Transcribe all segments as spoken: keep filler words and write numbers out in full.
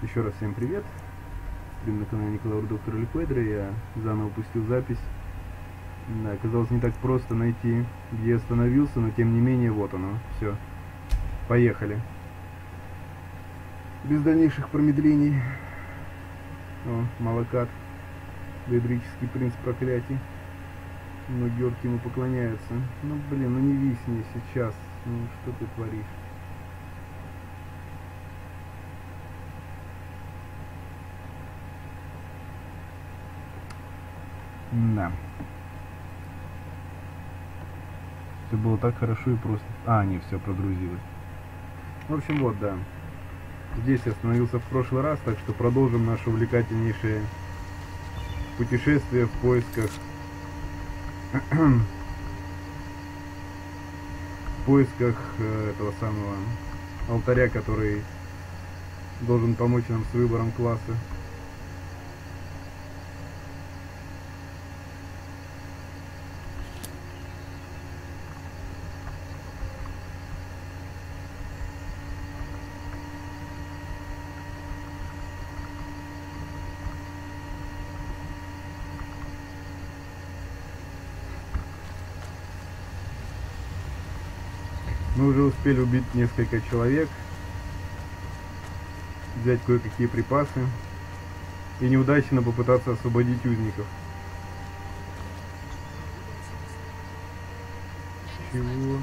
Еще раз всем привет. Стрим на канале Николай Доктор Ликвидера. Я заново пустил запись. Да, оказалось не так просто найти, где я остановился, но тем не менее, вот оно. Все. Поехали. Без дальнейших промедлений. О, молокат. Доэдрический принц проклятий. Многие орки ему поклоняются. Ну блин, ну не висни сейчас. Ну что ты творишь? Да. Все было так хорошо и просто. А, не, все прогрузилось. В общем, вот, да. Здесь я остановился в прошлый раз, так что продолжим наше увлекательнейшее путешествие в поисках в поисках э, этого самого алтаря, который должен помочь нам с выбором класса. Мы уже успели убить несколько человек, взять кое-какие припасы и неудачно попытаться освободить узников. Чего?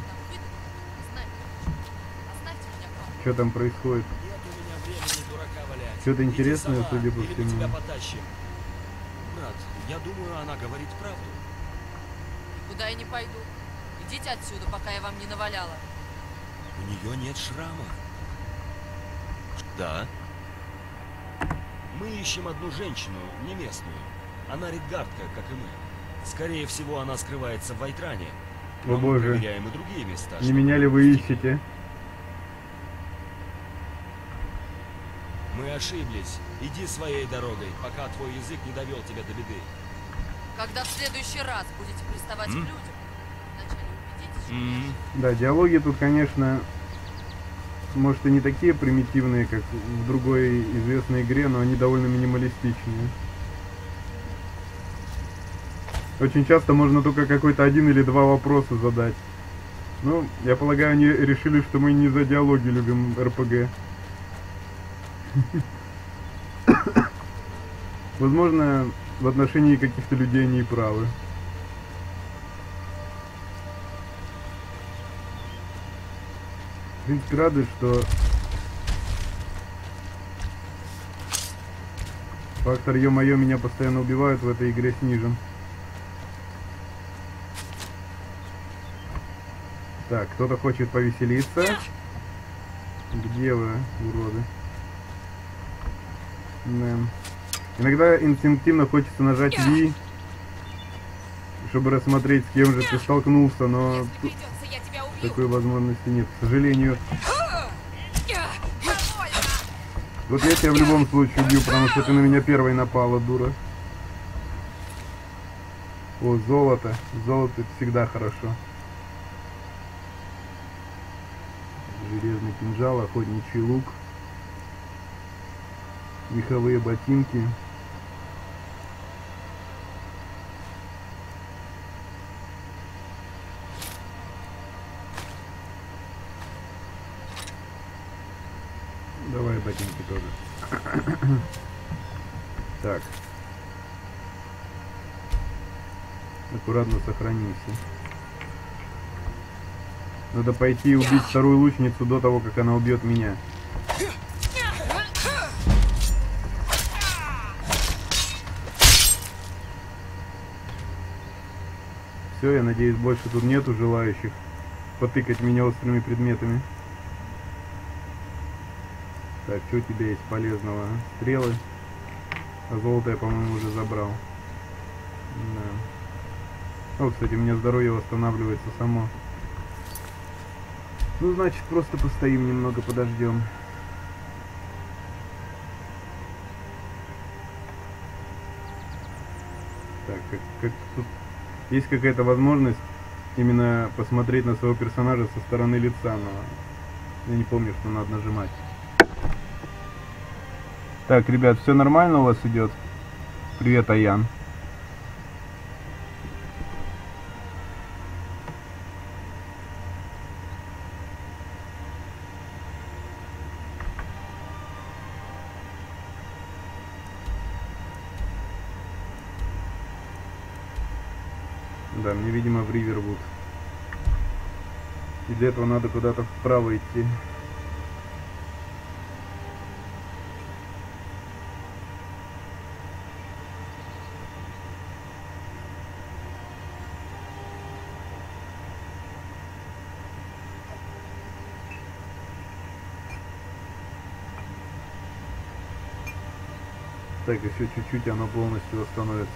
Что там происходит? Что-то интересное, судя по всему. Брат, я думаю, она говорит правду. Куда я не пойду. Идите отсюда, пока я вам не наваляла. У нее нет шрама. Да. Мы ищем одну женщину, не местную. Она редгардка, как и мы. Скорее всего, она скрывается в Вайтране. О боже. Мы проверяем и другие места. Не меня ли вы ищете? Мы ошиблись. Иди своей дорогой, пока твой язык не довел тебя до беды. Когда в следующий раз будете приставать М? к людям, вначале убедитесь, что М. я- Да, диалоги тут, конечно, может и не такие примитивные, как в другой известной игре, но они довольно минималистичные. Очень часто можно только какой-то один или два вопроса задать. Ну, я полагаю, они решили, что мы не за диалоги любим эр пэ гэ. Возможно, в отношении каких-то людей они и правы. В принципе, радует, что фактор ё-моё меня постоянно убивают в этой игре снижен. Так, кто-то хочет повеселиться. Где вы, уроды? Да. Иногда инстинктивно хочется нажать Ви, чтобы рассмотреть, с кем же ты столкнулся, но Если тут придется, я тебя убью. такой возможности нет, к сожалению. Вот я тебя в любом случае убью, потому что ты на меня первой напала, дура. О, золото. Золото это всегда хорошо. Железный кинжал, охотничий лук. Меховые ботинки. Давай ботинки тоже. Так. Аккуратно сохранимся. Надо пойти и убить вторую лучницу до того, как она убьет меня. Все, я надеюсь, больше тут нету желающих потыкать меня острыми предметами. Так, что у тебя есть полезного? Стрелы. А золото я, по-моему, уже забрал. Да. О, кстати, у меня здоровье восстанавливается само. Ну, значит, просто постоим немного, подождем. Так, как, как тут есть какая-то возможность именно посмотреть на своего персонажа со стороны лица, но я не помню, что надо нажимать. Так, ребят, все нормально у вас идет? Привет, Аян. Да, мне, видимо, в Ривервуд. И для этого надо куда-то вправо идти. Так, еще чуть-чуть, оно полностью восстановится.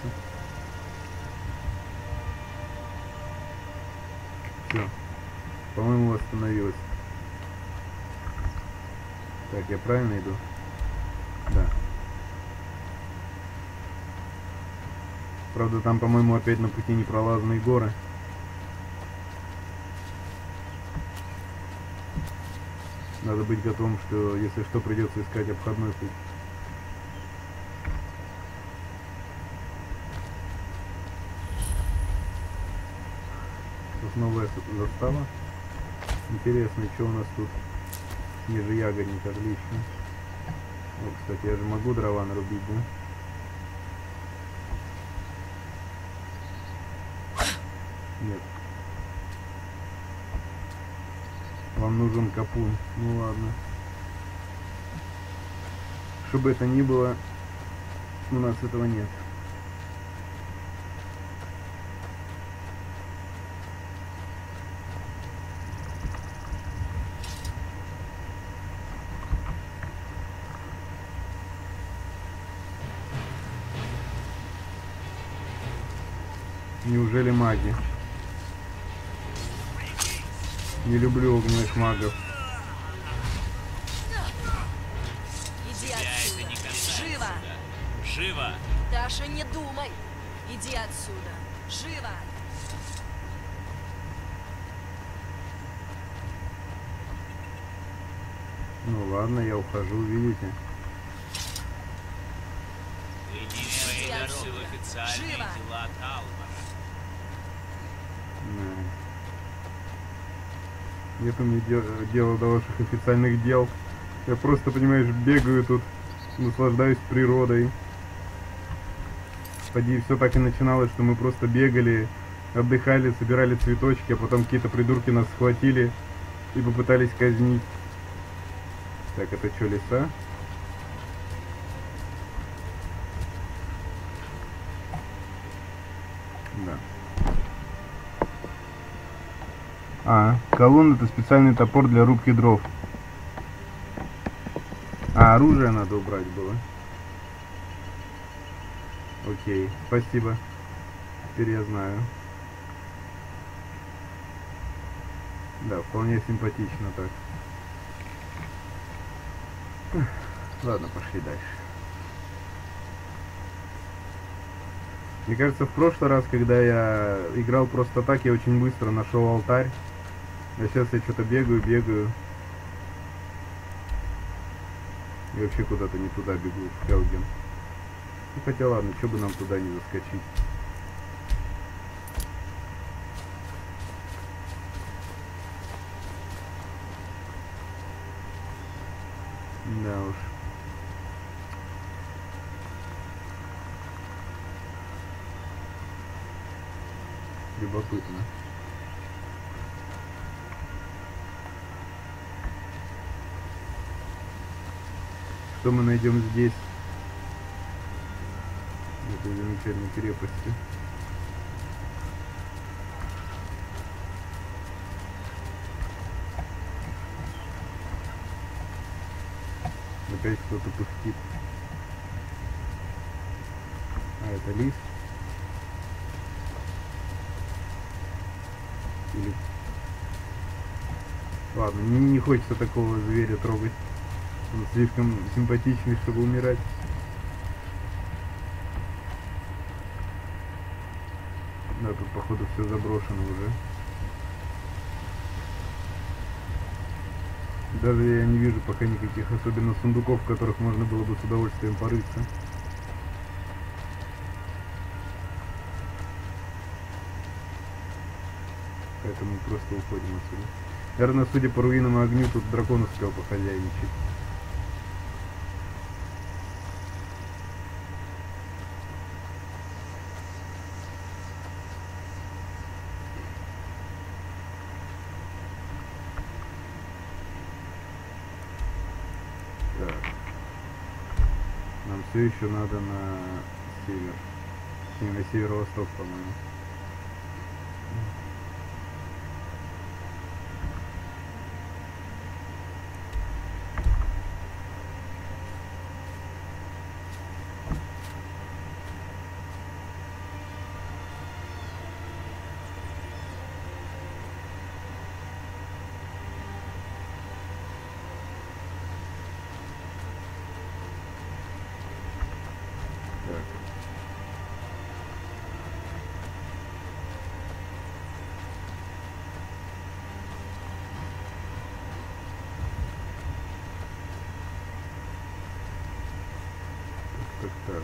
Все. По-моему, восстановилось. Так, я правильно иду? Да. Правда, там, по-моему, опять на пути непролазные горы. Надо быть готовым, что если что, придется искать обходной путь. Новая застава. Интересно, что у нас тут? Снежеягодник, отлично. О, кстати, я же могу дрова нарубить, да? Нет. Вам нужен капун. Ну ладно. Что бы это ни было, у нас этого нет. Неужели маги? Не люблю огненных магов. Иди отсюда. Живо! Живо! Даша, не думай! Иди отсюда! Живо! Ну ладно, я ухожу, видите? Ты не имеешь дорогу в официальные Живо! дела Талмара. Нету мне де дела до ваших официальных дел. Я просто, понимаешь, бегаю тут, наслаждаюсь природой. Поди, все так и начиналось, что мы просто бегали, отдыхали, собирали цветочки, а потом какие-то придурки нас схватили и попытались казнить. Так, это что, леса? Да. А, колун — это специальный топор для рубки дров. А, оружие надо убрать было. Окей, спасибо. Теперь я знаю. Да, вполне симпатично так. Ладно, пошли дальше. Мне кажется, в прошлый раз, когда я играл просто так, я очень быстро нашел алтарь. А сейчас я что-то бегаю, бегаю. И вообще куда-то не туда бегу, в Хелген. Ну хотя ладно, что бы нам туда не заскочить. Да уж. Любопытно. Что мы найдем здесь? В этой замечательной крепости. Опять кто-то пыхтит. А, это лис. Или... Ладно, не, не хочется такого зверя трогать. Он слишком симпатичный, чтобы умирать. Да, тут походу все заброшено уже. Даже я не вижу пока никаких особенно сундуков, в которых можно было бы с удовольствием порыться. Поэтому просто уходим отсюда. Наверное, судя по руинам и огню, тут дракон успел похозяйничать. Так. Нам все еще надо на север. Точнее, на северо-восток, по-моему. Так, так.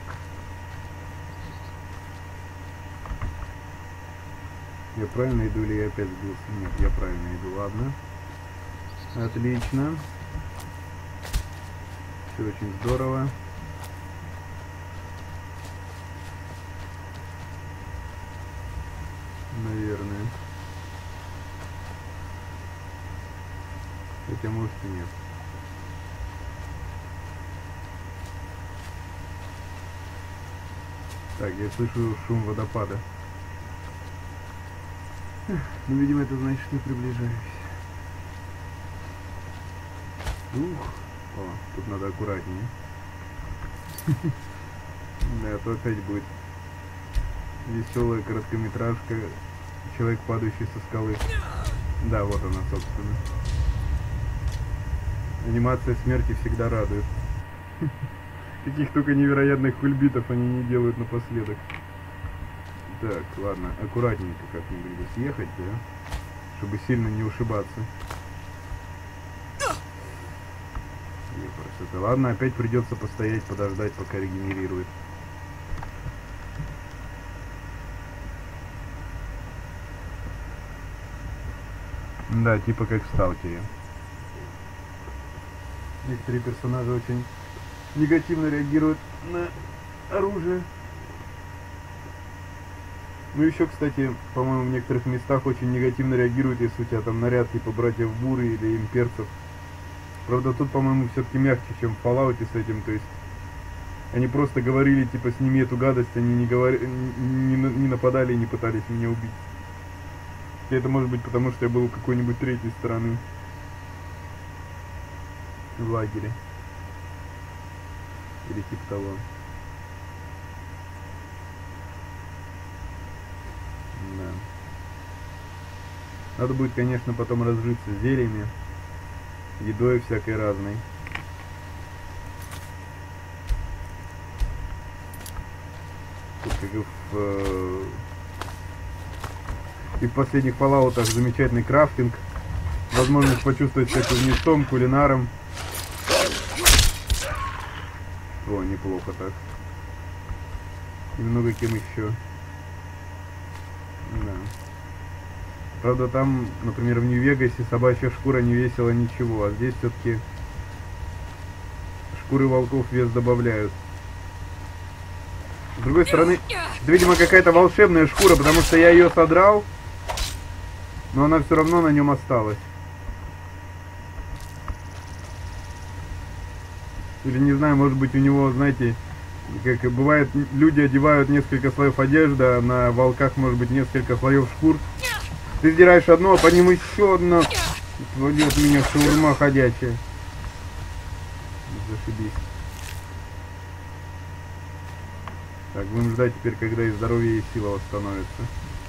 Я правильно иду или я опять сбился? Нет, я правильно иду, ладно. Отлично. Все очень здорово. Наверное. Хотя может и нет. Так, я слышу шум водопада. Ну, видимо, это значит, что приближаюсь. Ух. О, тут надо аккуратнее. Да, то опять будет веселая короткометражка. Человек, падающий со скалы. Да, вот она, собственно. Анимация смерти всегда радует. Каких только невероятных кульбитов они не делают напоследок. Так, ладно, аккуратненько как-нибудь бы съехать, да? Чтобы сильно не ушибаться. Это. Ладно, опять придется постоять, подождать, пока регенерирует. Да, типа как в Сталкере. Некоторые персонажи очень негативно реагируют на оружие. Ну еще, кстати, по-моему, в некоторых местах очень негативно реагируют, если у тебя там наряд типа братьев Буры или имперцев. Правда, тут, по-моему, все-таки мягче, чем в Fallout с этим, то есть они просто говорили, типа, сними эту гадость, они не, говори... не, не нападали и не пытались меня убить. И это может быть потому, что я был у какой-нибудь третьей стороны в лагере. Или типа того. Да. Надо будет, конечно, потом разжиться зельями, едой всякой разной. Тут, как и в, э, и в последних Fallout'ах, замечательный крафтинг, возможность почувствовать себя кузнецом, кулинаром. О, неплохо так. И много кем еще. Да. Правда, там, например, в Нью-Вегасе собачья шкура не весила ничего, а здесь все-таки шкуры волков вес добавляют. С другой стороны, это, видимо, какая-то волшебная шкура, потому что я ее содрал, но она все равно на нем осталась. Или не знаю, может быть, у него, знаете, как бывает, люди одевают несколько слоев одежды, а на волках может быть несколько слоев шкур. Ты сдираешь одно, а под ним еще одно. Отводит меня шаурма ходячая. Зашибись. Так, будем ждать теперь, когда и здоровье, и сила восстановится.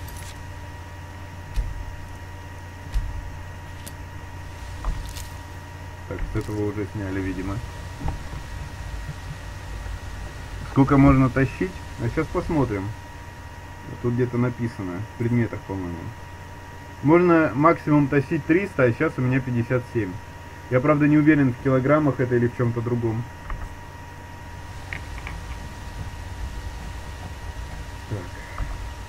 Так, с этого уже сняли, видимо. Сколько можно тащить? А сейчас посмотрим. Тут где-то написано. В предметах, по-моему. Можно максимум тащить триста, а сейчас у меня пятьдесят семь. Я, правда, не уверен, в килограммах это или в чем-то другом. Так.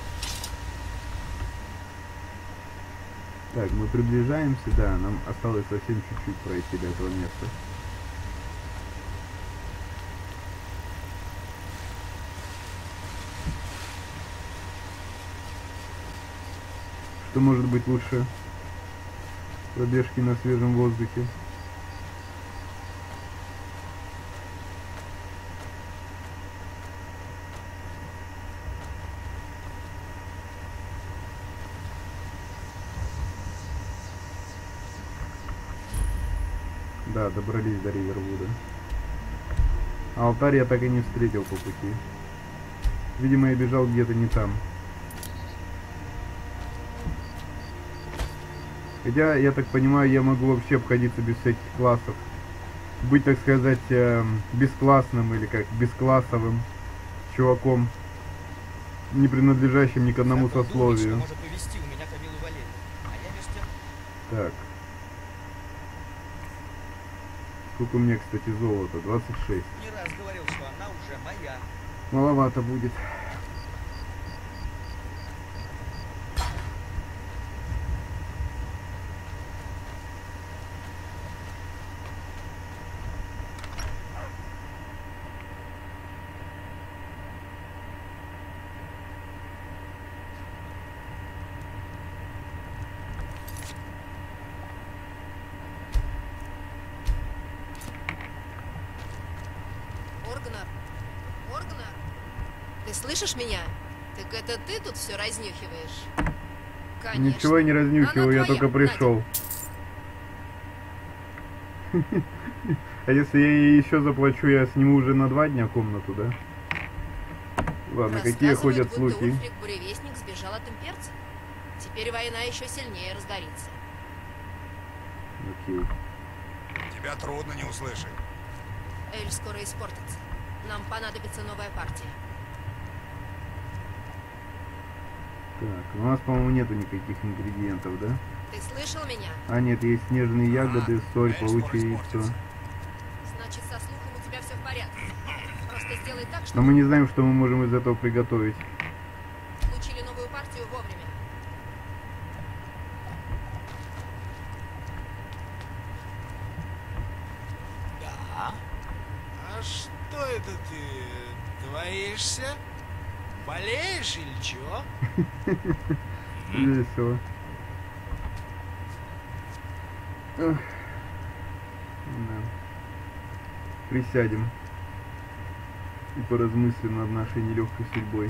Так, мы приближаемся, да, нам осталось совсем чуть-чуть пройти до этого места. Что может быть лучше пробежки на свежем воздухе? Да, добрались до Ривервуда. А алтарь я так и не встретил по пути. Видимо, я бежал где-то не там. Хотя, я так понимаю, я могу вообще обходиться без всяких классов. Быть, так сказать, э, бесклассным или как бесклассовым чуваком, не принадлежащим ни к одному Зато думает, что сословию. может повести у меня Камилу Валерьевну. А я между тем... Так. Сколько у меня, кстати, золота? двадцать шесть. Не раз говорил, что она уже моя. Маловато будет. Оргнар, Оргнар, ты слышишь меня? Так это ты тут все разнюхиваешь? Конечно. Ничего я не разнюхиваю, Она я твоя, только пришел. А если я ей еще заплачу, я сниму уже на два дня комнату, да? Ладно, какие Рассказывают, ходят будто слухи? Ульфрик Буревестник сбежал от имперца. Теперь война еще сильнее разгорится. Окей. Тебя трудно не услышать. Эль скоро испортится. Нам понадобится новая партия. Так, у нас, по-моему, нету никаких ингредиентов, да? Ты слышал меня? А, нет, есть снежные ягоды, соль, Эль скоро паучье яйцо. испортится. Значит, со слухом у тебя все в порядке. Просто сделай так, Но чтобы мы не знаем, что мы можем из этого приготовить. получили новую партию вовремя. Да? А что это ты двоишься? Болеешь или чё? Весело. Эх. Да. Присядем и поразмыслим над нашей нелегкой судьбой.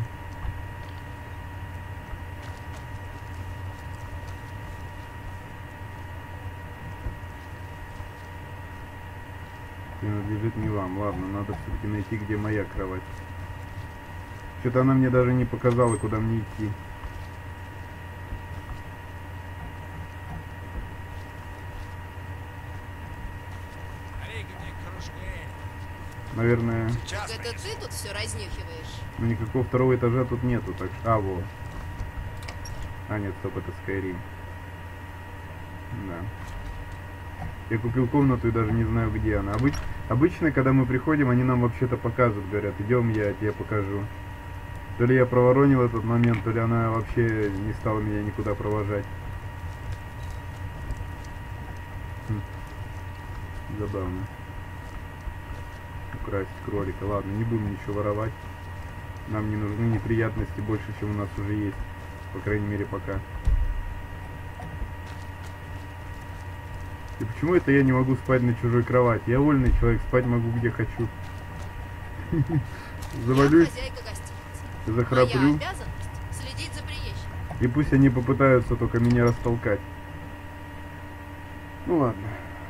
Принадлежит не вам. Ладно, надо все-таки найти, где моя кровать. Что-то она мне даже не показала, куда мне идти. Налей-ка мне кружку Эль. Наверное, Сейчас Так это ты тут все разнюхиваешь? ну, никакого второго этажа тут нету, так что... А, во. А, нет, стоп, это Skyrim. Да. Я купил комнату и даже не знаю, где она. Обыч... Обычно, когда мы приходим, они нам вообще-то показывают, говорят, идем, я тебе покажу. То ли я проворонил этот момент, то ли она вообще не стала меня никуда провожать. Хм. Забавно. Украсть кролика. Ладно, не будем ничего воровать. Нам не нужны неприятности больше, чем у нас уже есть. По крайней мере, пока. И почему это я не могу спать на чужой кровати? Я вольный человек, спать могу где хочу. Завалюсь, Я хозяйка гостиницы. захраплю, Моя обязанность следить за приезжими. и пусть они попытаются только меня растолкать. Ну ладно.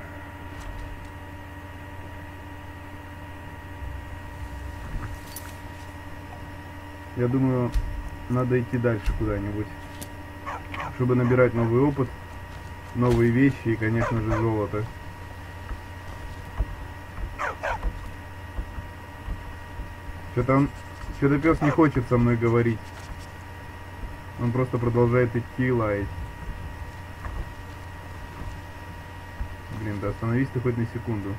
Я думаю, надо идти дальше куда-нибудь, чтобы набирать новый опыт, новые вещи и, конечно же, золото. Что-то он, что-то пес не хочет со мной говорить. Он просто продолжает идти и лаять. Блин, Да остановись ты хоть на секунду.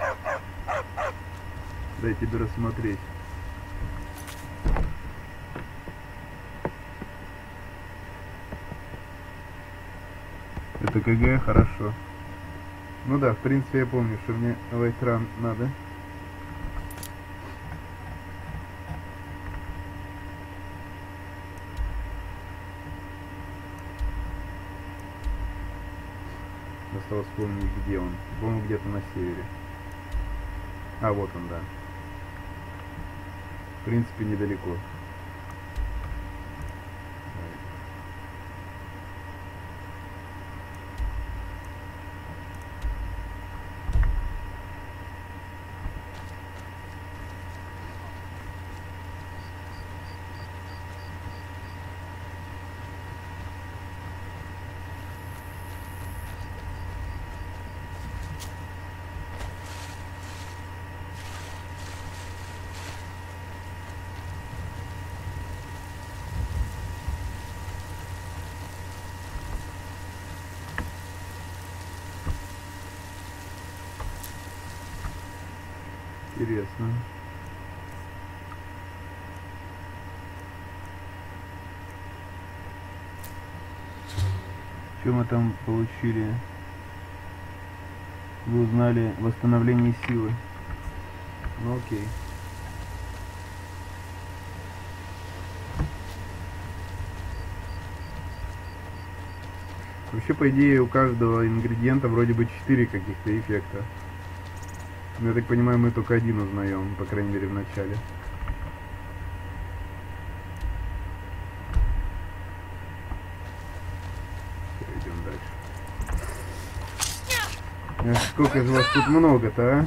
Дай тебе рассмотреть. Это КГ, хорошо. Ну да, в принципе я помню, что мне лайтран надо. Осталось вспомнить, где он. По-моему, где-то на севере. А, вот он, да. В принципе, недалеко. Интересно. Что мы там получили? Вы узнали восстановление силы. Ну окей. Вообще, по идее, у каждого ингредиента вроде бы четыре каких-то эффекта. Но, я так понимаю, мы только один узнаем, по крайней мере, в начале. Все, идем дальше. Эх, сколько же вас тут много-то, а?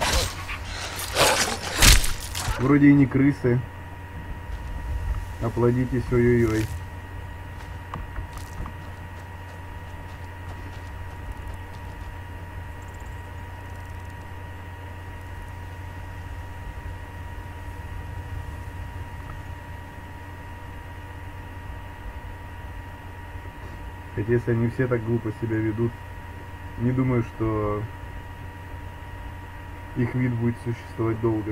Вроде и не крысы. Оплодитесь, ой-ой-ой. Хотя если они все так глупо себя ведут, не думаю, что их вид будет существовать долго.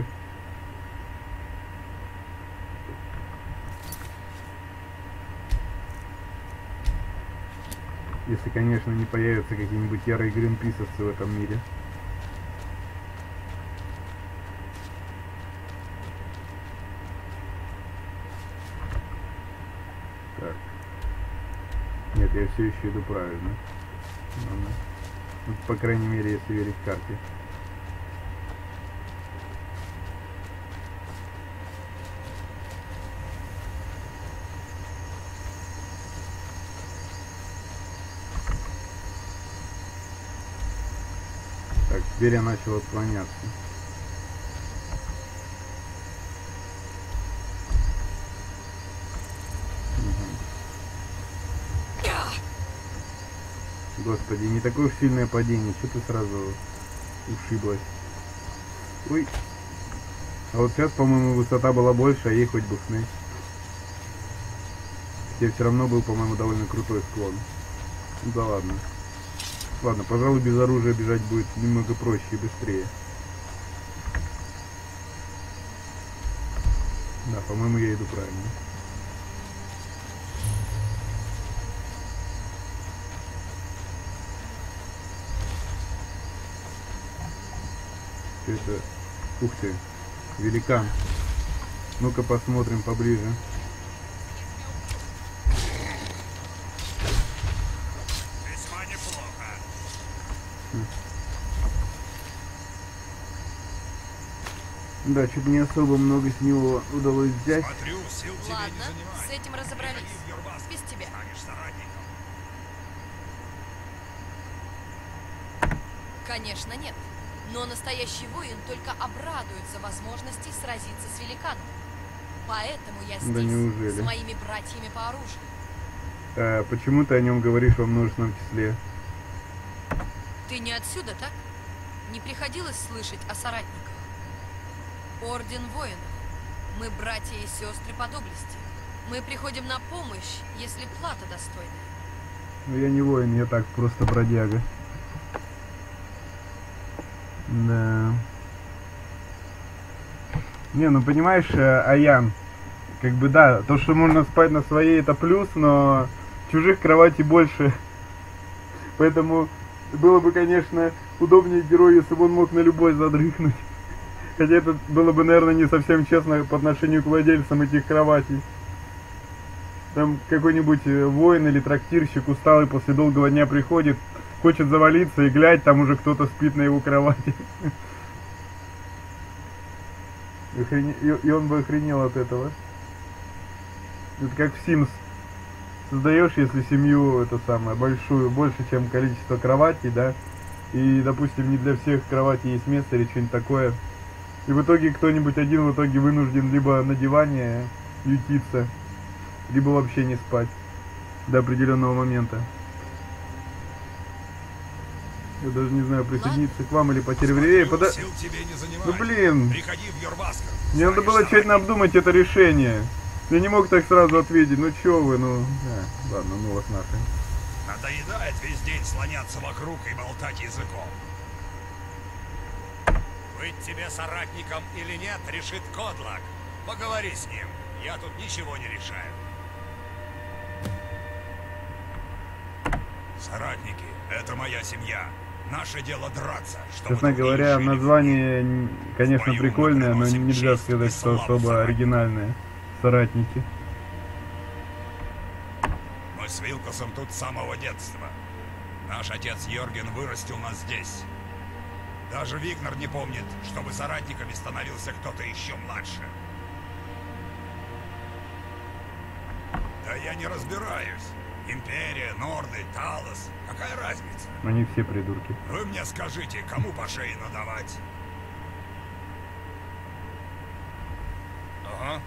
Если, конечно, не появятся какие-нибудь ярые гринписовцы в этом мире. Так. Нет, я все еще иду правильно. Ладно. Ну, по крайней мере, если верить карте. Так, теперь я начал отклоняться. Господи, не такое уж сильное падение, что ты сразу ушиблась? Ой. А вот сейчас, по-моему, высота была больше, а ей хоть бы хны. Хотя все равно был, по-моему, довольно крутой склон. Ну да ладно. Ладно, пожалуй, без оружия бежать будет немного проще и быстрее. Да, по-моему, я иду правильно. Это, ух ты, великан. Ну-ка посмотрим поближе. Весьма неплохо. Хм. Да, чуть не особо много с него удалось взять. Смотрю, сил тебе Ладно, не занимать. с этим разобрались. Приходи в Юрбас, Без тебя. станешь соратником. Конечно, нет. Но настоящий воин только обрадуется возможности сразиться с великаном. Поэтому я здесь, Да неужели? с моими братьями по оружию. А, почему ты о нем говоришь во множественном числе? Ты не отсюда, так? Не приходилось слышать о соратниках? Орден воинов. Мы братья и сестры по доблести. Мы приходим на помощь, если плата достойная. Ну я не воин, я так, просто бродяга. Да. Не, ну понимаешь, э, Аян, как бы да, то, что можно спать на своей, это плюс, но чужих кроватей больше. Поэтому было бы, конечно, удобнее герою, если бы он мог на любой задрыхнуть. Хотя это было бы, наверное, не совсем честно по отношению к владельцам этих кроватей. Там какой-нибудь воин или трактирщик усталый после долгого дня приходит, хочет завалиться и глядь, там уже кто-то спит на его кровати. И он бы охренел от этого. Это как в Sims. Создаешь, если семью, это самое, большую, больше, чем количество кроватей, да, и, допустим, не для всех кроватей есть место или что-нибудь такое. И в итоге кто-нибудь один в итоге вынужден либо на диване ютиться, либо вообще не спать до определенного момента. Я даже не знаю, присоединиться к вам или потерять время. Пода... Сил тебе не занимай. Ну блин, Приходи в Йорваскар. мне надо было тщательно обдумать это решение. Я не мог так сразу ответить, ну чё вы, ну... А, ладно, ну вас нахрен. Надоедает весь день слоняться вокруг и болтать языком. Быть тебе соратником или нет, решит Кодлак. Поговори с ним. Я тут ничего не решаю. Соратники, это моя семья. Наше дело драться, чтобы Честно другие говоря, жили название, н- конечно, В бою мы прикольное, но приносим нельзя честь сказать, и что славу особо соратникам. оригинальное. Соратники. Мы с Вилкосом тут с самого детства. Наш отец Йорген вырастил нас здесь. Даже Вигнер не помнит, чтобы соратниками становился кто-то еще младше. Да я не разбираюсь. Империя, Норды, Талос. Какая разница? Они все придурки. Вы мне скажите, кому по шее надавать? Ага.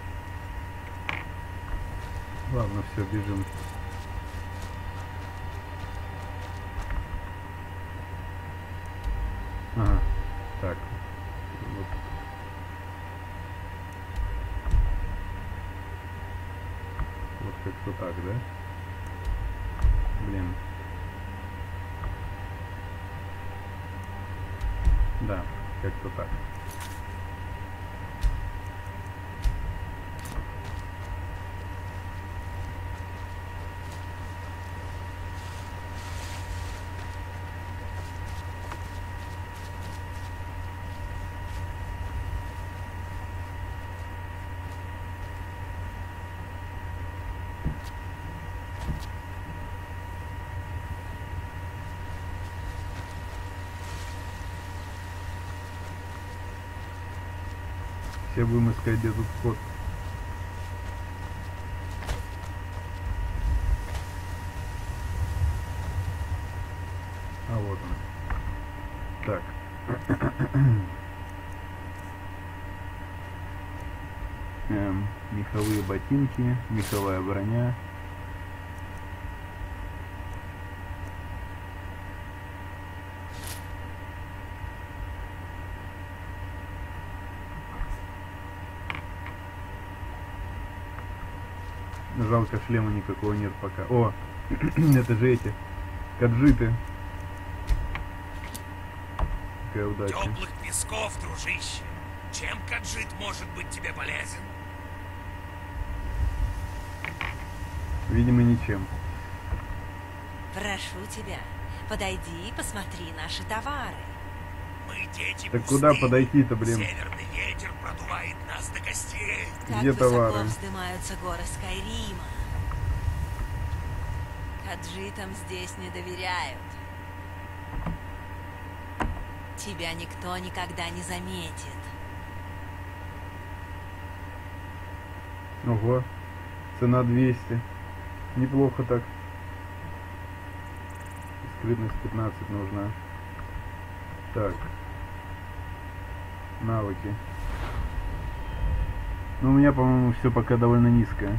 Ладно, все, бежим. Ага, так. Вот. Вот как-то так, да? Блин. Да, как-то так. Все будем искать, где тут вход. А вот он. Так. эм, меховые ботинки, меховая броня. Жалко, шлема никакого нет пока. О, это же эти каджиты. Какая удача. Теплых песков, дружище. Чем каджит может быть тебе полезен? Видимо, ничем. Прошу тебя, подойди и посмотри наши товары. Мы дети Так пустыни. куда подойти-то, блин? Северный ветер продувает нас до костей. Как Где высоко товары? вздымаются горы Скайрима. Каджитам здесь не доверяют. Тебя никто никогда не заметит. Ого, цена двести. Неплохо так. Скрытность пятнадцать нужна. Так. Навыки. Ну, у меня, по-моему, все пока довольно низкое.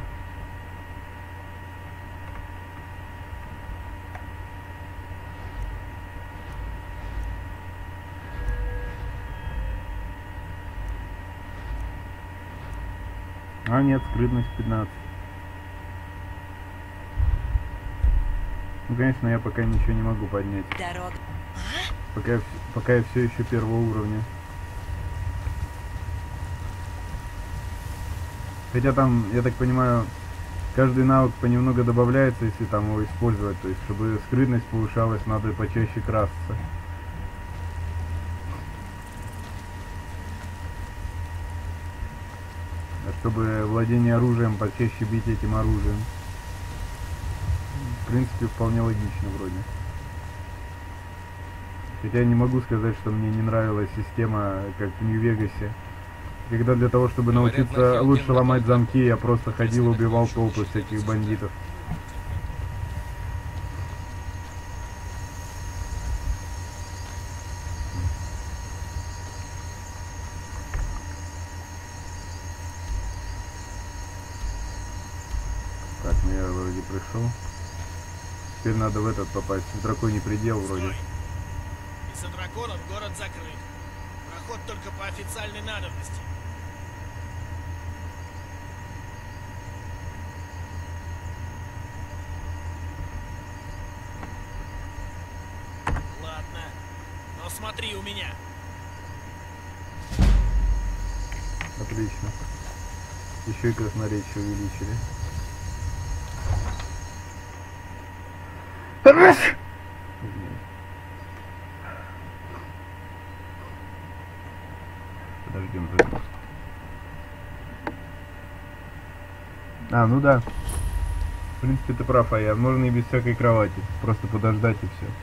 А, нет, скрытность пятнадцать. Ну, конечно, я пока ничего не могу поднять. Дорога. А? Пока, я вс- пока я все еще первого уровня. Хотя там, я так понимаю, каждый навык понемногу добавляется, если там его использовать. То есть, чтобы скрытность повышалась, надо почаще красться. А чтобы владение оружием, почаще бить этим оружием. В принципе, вполне логично вроде. Хотя я не могу сказать, что мне не нравилась система, как в Нью-Вегасе. Когда для того, чтобы Говорят, научиться на Хелге лучше ломать напал замки, я просто ходил, Если убивал так толпы лучше всяких учиться, бандитов. Так, ну я вроде пришел. Теперь надо в этот попасть, в драконий предел вроде. Из-за драконов город закрыт. Проход только по официальной надобности. Ладно, но смотри у меня. Отлично. Еще и красноречие увеличили. Подождем загрузку. А, ну да. В принципе, ты прав, Аян. Можно и без всякой кровати. Просто подождать и все.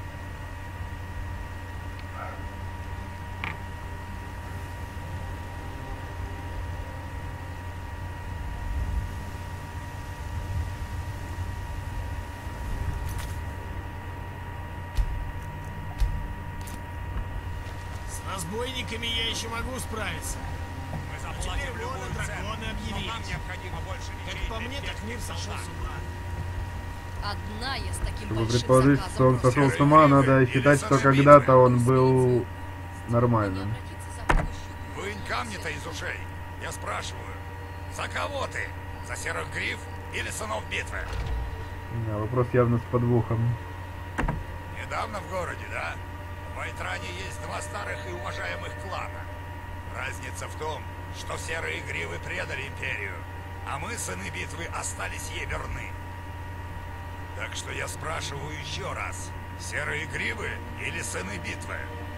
С разбойниками я еще могу справиться. Мы Теперь заплатим вон любую и драконы цену, но нам объявились. необходимо больше мечей Как по для мне, так имперских мир сошел солдат. с ума. Одна я с таким Чтобы большим предположить, заказом что он просто сошел с Серые ума, гривы надо или считать, что сорвицы. когда-то он был не нормальным. обратиться за помощью. Вынь камни-то из ушей. Я спрашиваю, за кого ты? За серых гриф или сынов битвы? Да, вопрос явно с подвохом. Недавно в городе, да? В Айтране есть два старых и уважаемых клана. Разница в том, что серые гривы предали империю, а мы, сыны битвы, остались ей верны. Так что я спрашиваю еще раз. Серые гривы или сыны битвы?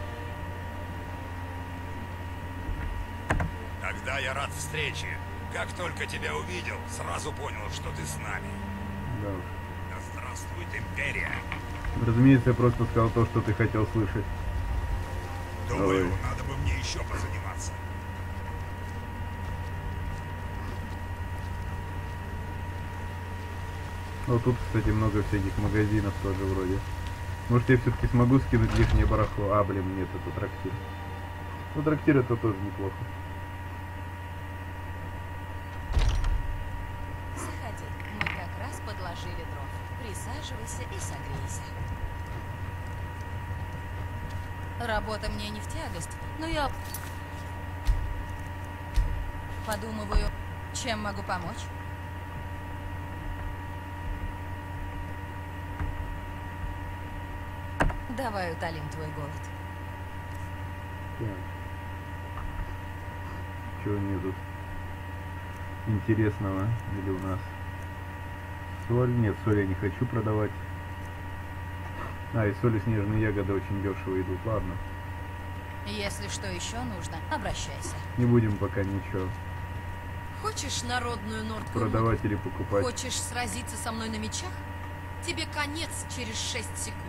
Тогда я рад встрече. Как только тебя увидел, сразу понял, что ты с нами. Да уж. Да здравствует империя. Разумеется, я просто сказал то, что ты хотел слышать. Думаю, Ой. надо бы мне еще позаниматься. Ну, тут, кстати, много всяких магазинов тоже вроде. Может, я все-таки смогу скинуть лишнее барахло. А, блин, нет, это трактир. Ну, трактир это тоже неплохо. Заходи, мы как раз подложили дров. Присаживайся и согрейся. Работа мне не в тягость, но я подумываю, чем могу помочь. Давай утолим твой голод. Так. Чего нету интересного? Или у нас соль? Нет, соль я не хочу продавать. А, и соль и снежные ягоды очень дешево идут. Ладно, Если что еще нужно, обращайся. не будем пока ничего Хочешь народную нордкую моду? продавать или покупать. Хочешь сразиться со мной на мечах? Тебе конец через шесть секунд.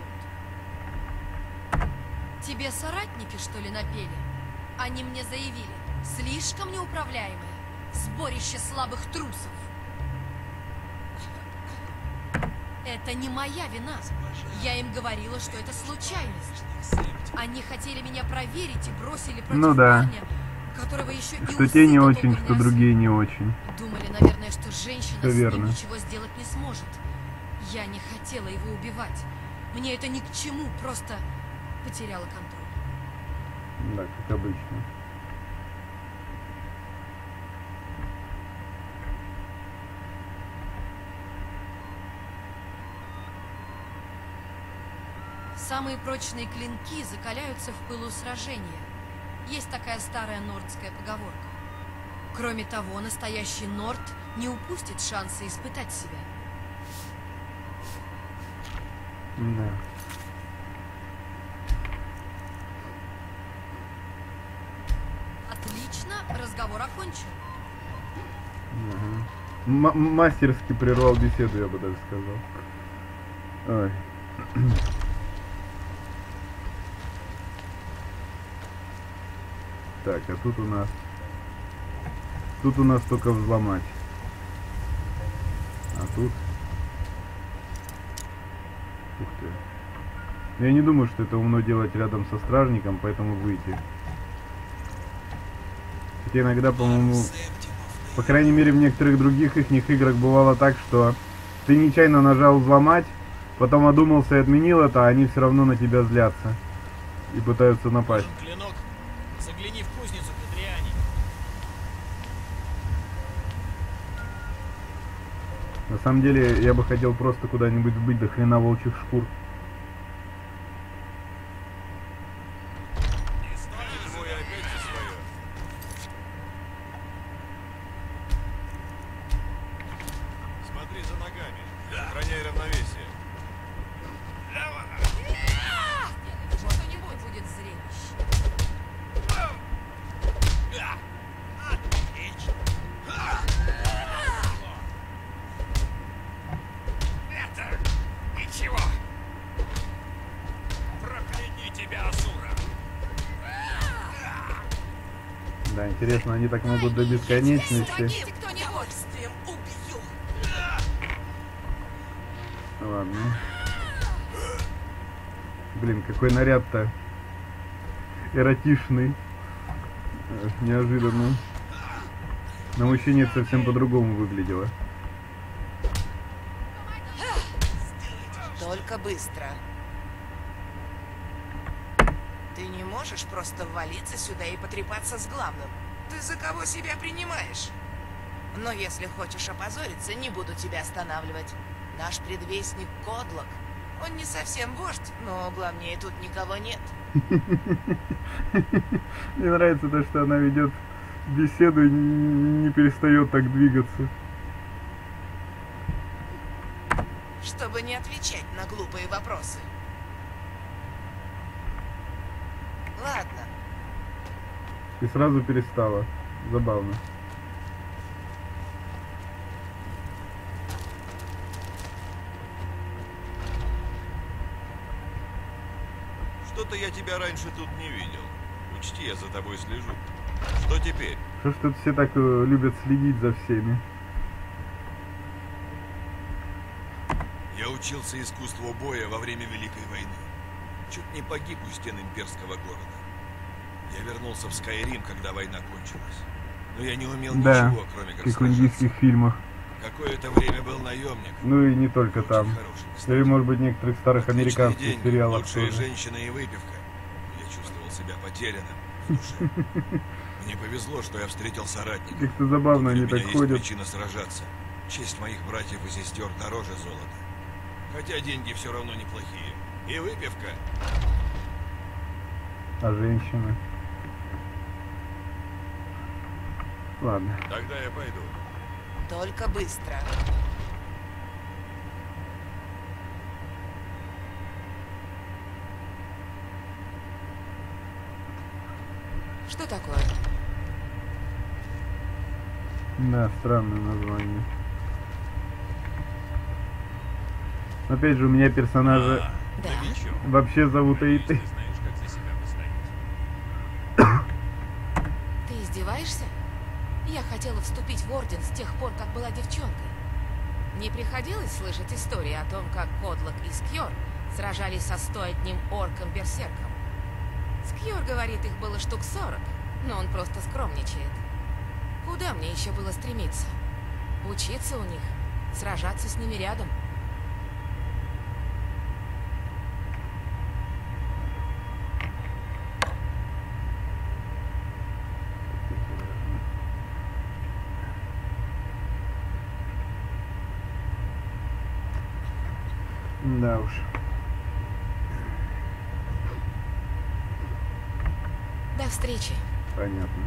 Тебе соратники, что ли, напели? Они мне заявили, слишком неуправляемые, сборище слабых трусов. Это не моя вина. Я им говорила, что это случайность. Они хотели меня проверить и бросили против Ну да. парня, которого еще и Что те не усы-то очень, толком что не другие не очень. Думали, наверное, что женщина Всё с верно. ним ничего сделать не сможет. Я не хотела его убивать. Мне это ни к чему, просто потеряла контроль. Да, как обычно. Самые прочные клинки закаляются в пылу сражения. Есть такая старая нордская поговорка. Кроме того, настоящий норд не упустит шанса испытать себя. Да. Отлично, разговор окончен. Ага. М- мастерски прервал беседу, я бы даже сказал. Ой. Так, а тут у нас... Тут у нас только взломать. А тут... Ух ты. Я не думаю, что это умно делать рядом со стражником, поэтому выйти. Хотя иногда, по-моему... По крайней мере, в некоторых других ихних играх бывало так, что ты нечаянно нажал взломать, потом одумался и отменил это, а они все равно на тебя злятся и пытаются напасть. Нужен клинок. Загляни в кузницу Петриани. На самом деле, я бы хотел просто куда-нибудь сбыть до хрена волчьих шкур. Смотри за ногами. Сохраняй равновесие. Что-нибудь будет зрелище. Это ничего. Прокляни тебя, Асура. Да, интересно, они так могут до бесконечности. Помогите кто-нибудь! Ладно. Блин, какой наряд-то эротичный. Э, Неожиданно. На мужчине это совсем по-другому выглядело. Только быстро. Ты не можешь просто ввалиться сюда и потрепаться с главным. Ты за кого себя принимаешь? Но если хочешь опозориться, не буду тебя останавливать. Наш предвестник Кодлок. Он не совсем вождь, но главнее тут никого нет. Мне нравится то, что она ведет беседу и не перестает так двигаться. Чтобы не отвечать на глупые вопросы. Ладно. И сразу перестала. Забавно. Что-то я тебя раньше тут не видел. Учти, я за тобой слежу. Что теперь? Что ж тут все так э, любят следить за всеми? Я учился искусству боя во время Великой войны. Чуть не погиб у стен имперского города. Я вернулся в Скайрим, когда война кончилась. Но я не умел Да, ничего, кроме как как в сражаться. индийских фильмах. Какое-то время был наемником. Ну и не только Очень там. хороший, кстати. Или, может быть, в некоторых старых Отличный американских день, сериалах лучшие тоже. женщины и выпивка. Я чувствовал себя потерянным в душе. Мне повезло, что я встретил соратника. Как-то забавно Для они меня так есть ходят. причина сражаться. Честь моих братьев и сестер дороже золота. Хотя деньги все равно неплохие. И выпивка. А женщины? Ладно. Тогда я пойду. Только быстро. Что такое? Да, странное название. Опять же, у меня персонажа Да. вообще зовут Эйты. Ты издеваешься? Я хотела вступить в Орден с тех пор, как была девчонкой. Не приходилось слышать истории о том, как Кодлок и Скьор сражались со сто одним орком-берсерком? Скьор говорит, их было штук сорок, но он просто скромничает. Куда мне еще было стремиться? Учиться у них, сражаться с ними рядом. Да уж. встречи. Понятно.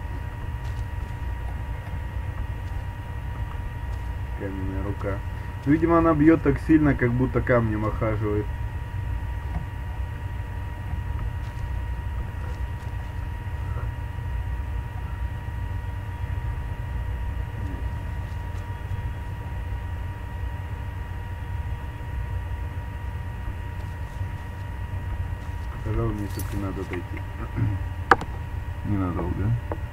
Каменная рука. Видимо, она бьет так сильно, как будто камнем охаживает. Пожалуй, мне все-таки надо отойти. Ненадолго.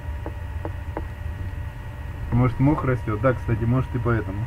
Может, мох растет? Да, кстати, может и поэтому.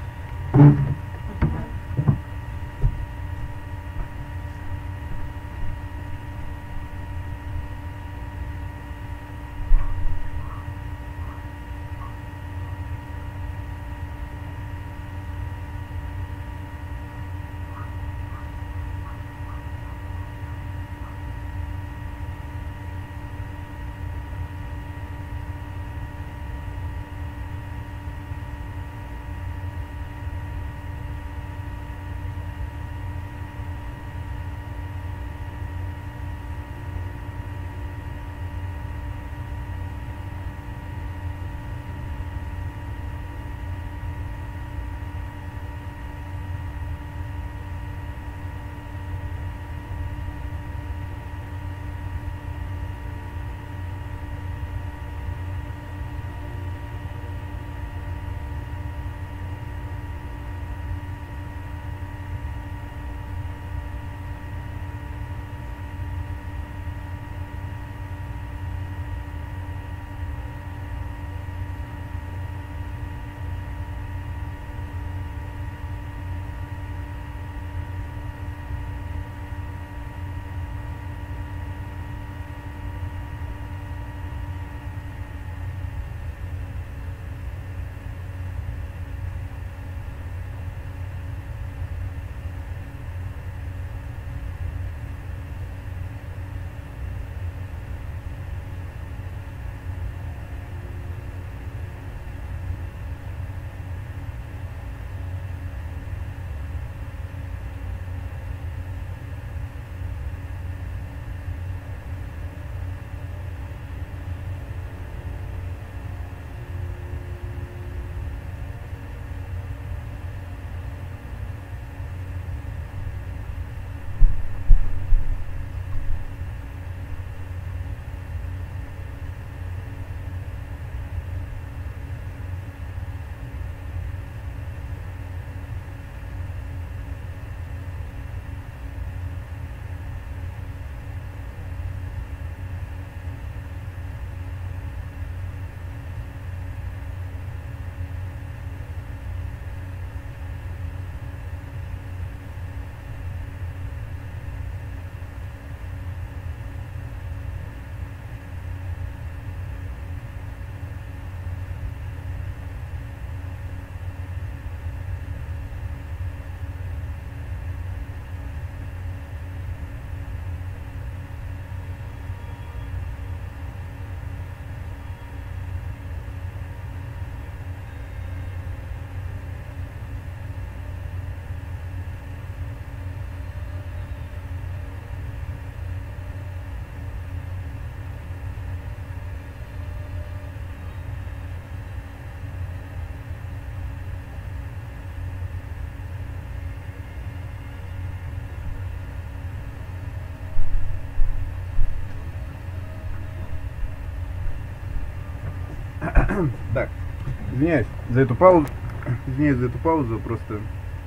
Так, извиняюсь за эту паузу. Извиняюсь за эту паузу, просто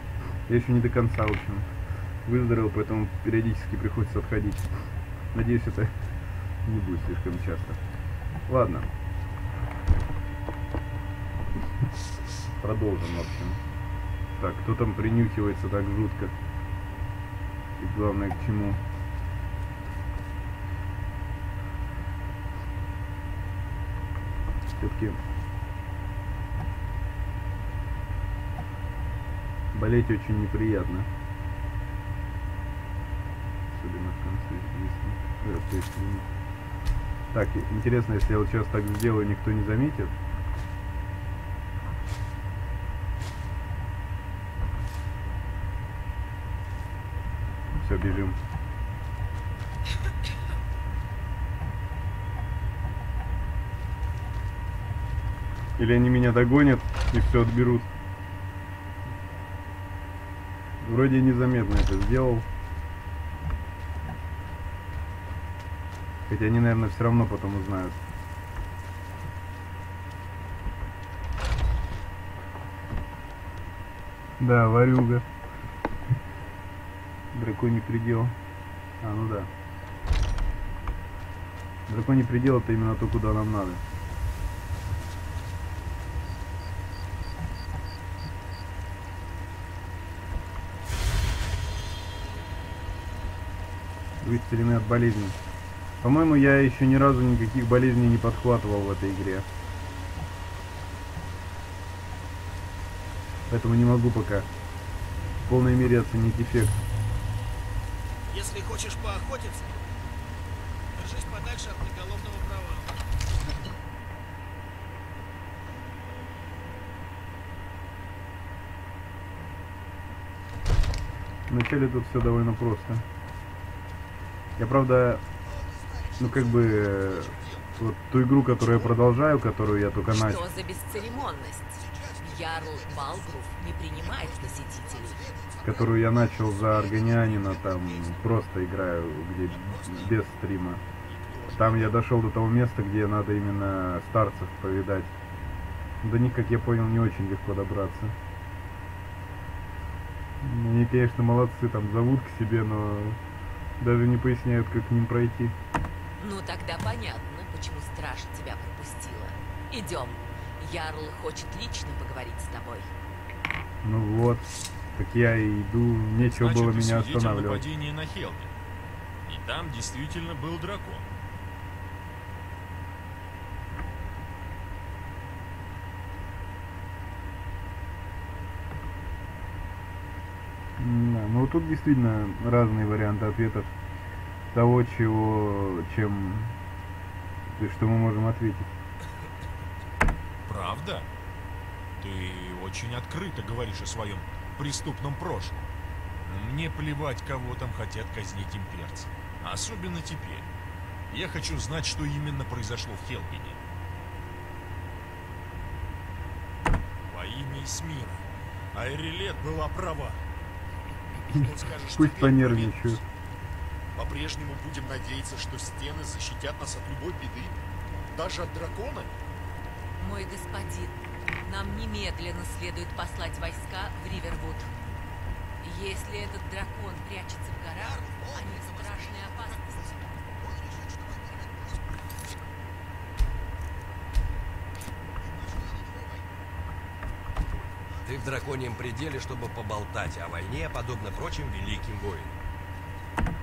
я еще не до конца, в общем, выздоровел, поэтому периодически приходится отходить. Надеюсь, это не будет слишком часто. Ладно. Продолжим, в общем. Так, кто там принюхивается так жутко? И главное, к чему? Все-таки болеть очень неприятно. Особенно в конце весны. Э, то есть, так, интересно, если я вот сейчас так сделаю, никто не заметит. Все, бежим. Или они меня догонят и все отберут. Вроде незаметно это сделал. Хотя они, наверное, все равно потом узнают. Да, ворюга. Драконий предел. А, ну да. Драконий предел — это именно то, куда нам надо. Вы исцелены от болезней. По-моему, я еще ни разу никаких болезней не подхватывал в этой игре. Поэтому не могу пока в полной мере оценить эффект. Если хочешь поохотиться, держись подальше от приголовного провала. Вначале тут все довольно просто. Я, правда, ну как бы, э, вот ту игру, которую я продолжаю, которую я только начал. Что за бесцеремонность? Ярл Балгруф не принимает посетителей. Которую я начал за Органианина, там просто играю, где без стрима. Там я дошел до того места, где надо именно старцев повидать. До них, как я понял, не очень легко добраться. Они, конечно, молодцы, там зовут к себе, но даже не поясняют, как к ним пройти. Ну тогда понятно, почему стража тебя пропустила. Идем. Ярл хочет лично поговорить с тобой. Ну вот, так я и иду, нечего Значит, было ты меня свидетель останавливать. нападения на Хелме. И там действительно был дракон. Да, ну тут действительно разные варианты ответов того, чего, чем, то есть, что мы можем ответить. Правда? Ты очень открыто говоришь о своем преступном прошлом. Мне плевать, кого там хотят казнить имперцы. Особенно теперь. Я хочу знать, что именно произошло в Хелгене. Во имя Эсмира. Айрилет была права. Что скажешь Пусть теперь, понервничают. Провинус? По-прежнему будем надеяться, что стены защитят нас от любой беды? Даже от дракона? Мой господин, нам немедленно следует послать войска в Ривервуд. Если этот дракон прячется в горах, они в страшной опасности. Ты в драконьем пределе, чтобы поболтать о войне, подобно прочим великим воинам.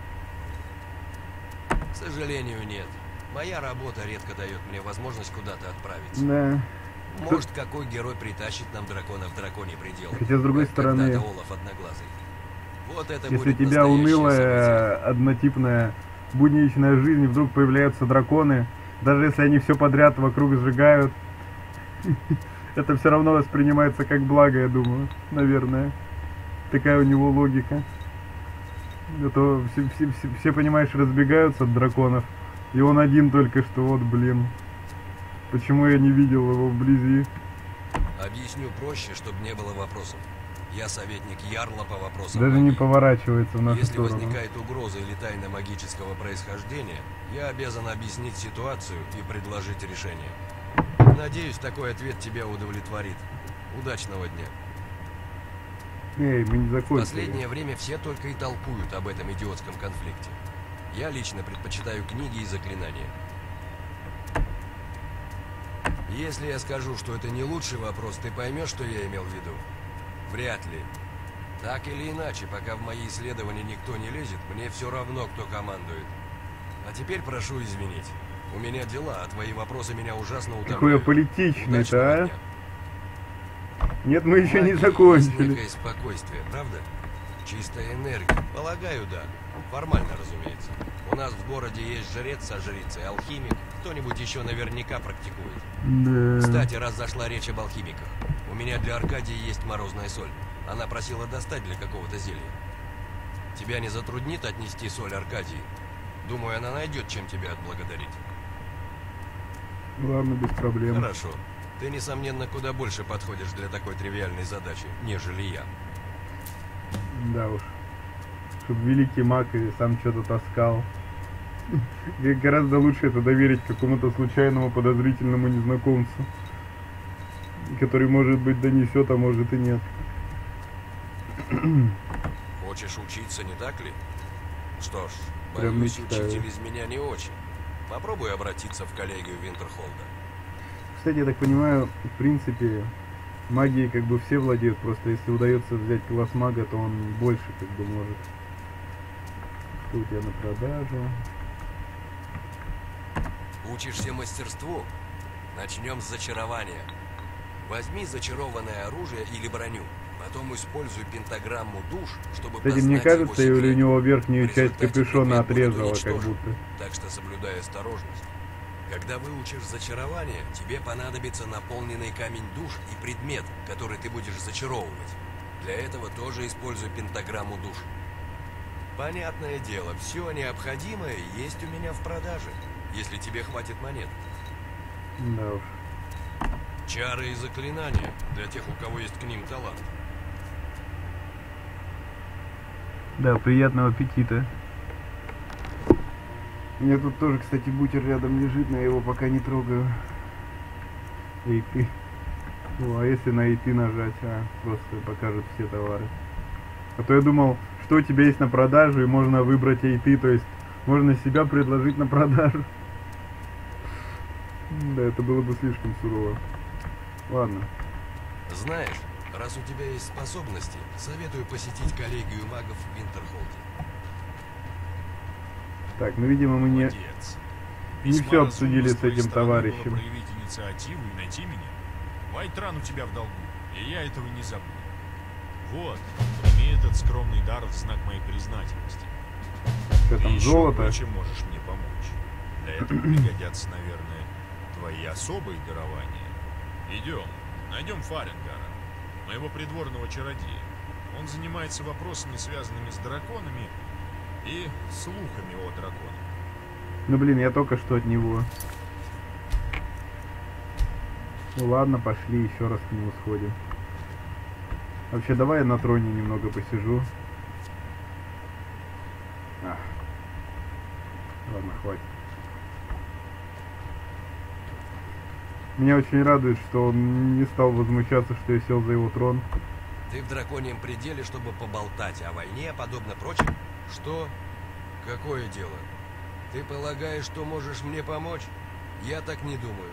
К сожалению, нет. Моя работа редко дает мне возможность куда-то отправиться. Да. Может, какой герой притащит нам дракона в драконий предел? Хотя, с другой как стороны, когда-то Олаф Одноглазый. Вот это если у будет тебя настоящее унылая, событие. однотипная, будничная жизнь, и вдруг появляются драконы, даже если они все подряд вокруг сжигают, это все равно воспринимается как благо, я думаю, наверное. Такая у него логика. А то все, все, все, все, понимаешь, разбегаются от драконов, и он один только что, вот, блин. Почему я не видел его вблизи? Объясню проще, чтобы не было вопросов. Я советник Ярла по вопросам Даже магии. не поворачивается в нашу Если сторону. возникает угроза или тайна магического происхождения, я обязан объяснить ситуацию и предложить решение. Надеюсь, такой ответ тебя удовлетворит. Удачного дня. Эй, мы не В закончили. последнее время все только и толкуют об этом идиотском конфликте. Я лично предпочитаю книги и заклинания. Если я скажу, что это не лучший вопрос, ты поймешь, что я имел в виду? Вряд ли. Так или иначе, пока в мои исследования никто не лезет, мне все равно, кто командует. А теперь прошу извинить. У меня дела, а твои вопросы меня ужасно утомляют. Какой я политичный-то, Удачного а? дня. Нет, мы еще не Магии закончили. есть некое спокойствие, правда? Чистая энергия. Полагаю, да. Формально, разумеется. У нас в городе есть жрец со жрицей, алхимик. Кто-нибудь еще наверняка практикует. Да. Кстати, раз зашла речь об алхимиках. У меня для Аркадии есть морозная соль. Она просила достать для какого-то зелья. Тебя не затруднит отнести соль Аркадии? Думаю, она найдет, чем тебя отблагодарить. Ладно, без проблем. Хорошо. Ты, несомненно, куда больше подходишь для такой тривиальной задачи, нежели я. Да уж. Чтоб великий маг и сам что-то таскал. Гораздо лучше это доверить какому-то случайному подозрительному незнакомцу, который, может быть, донесет, а может и нет. Хочешь учиться, не так ли? Что ж, Прям боюсь, мечтаю. учитель из меня не очень. Попробуй обратиться в коллегию Винтерхолда. Кстати, я так понимаю, в принципе, магией как бы все владеют, просто если удается взять класс мага, то он больше как бы может. Что у тебя на продажу? Учишься мастерству? Начнем с зачарования. Возьми зачарованное оружие или броню. Потом используй пентаграмму душ, чтобы Кстати, мне познать кажется, его или у секрет. него верхнюю В часть результате капюшона предмет будет отрезала, как уничтожен. будто. Так что соблюдай осторожность. Когда выучишь зачарование, тебе понадобится наполненный камень душ и предмет, который ты будешь зачаровывать. Для этого тоже используй пентаграмму душ. Понятное дело, все необходимое есть у меня в продаже, если тебе хватит монет. Да уж. Чары и заклинания для тех, у кого есть к ним талант. Да, приятного аппетита. У меня тут тоже, кстати, бутер рядом лежит, но я его пока не трогаю. Эй ты. О, а если на эй ты нажать, а, просто покажет все товары. А то я думал, что у тебя есть на продажу, и можно выбрать эй ты, то есть можно себя предложить на продажу. Да, это было бы слишком сурово. Ладно. Знаешь, раз у тебя есть способности, советую посетить коллегию магов в Винтерхолде. Так, ну, видимо, мы не, Молодец. не Весьма все разумно обсудили с с твоей этим стороны товарищем. было проявить инициативу и найти меня. Вайтран у тебя в долгу, и я этого не забуду. Вот, прими этот скромный дар в знак моей признательности. Что Ты там, еще золото? кое-чем можешь мне помочь. Для этого пригодятся, наверное, твои особые дарования. Идем, найдем Фаренгара, моего придворного чародея. Он занимается вопросами, связанными с драконами и слухами о драконах. Ну, блин, я только что от него. Ну ладно, пошли, еще раз к нему сходим. Вообще, давай я на троне немного посижу. А. Ладно, хватит. Меня очень радует, что он не стал возмущаться, что я сел за его трон. Ты в драконьем пределе, чтобы поболтать о войне, подобно прочим? Что? Какое дело? Ты полагаешь, что можешь мне помочь? Я так не думаю.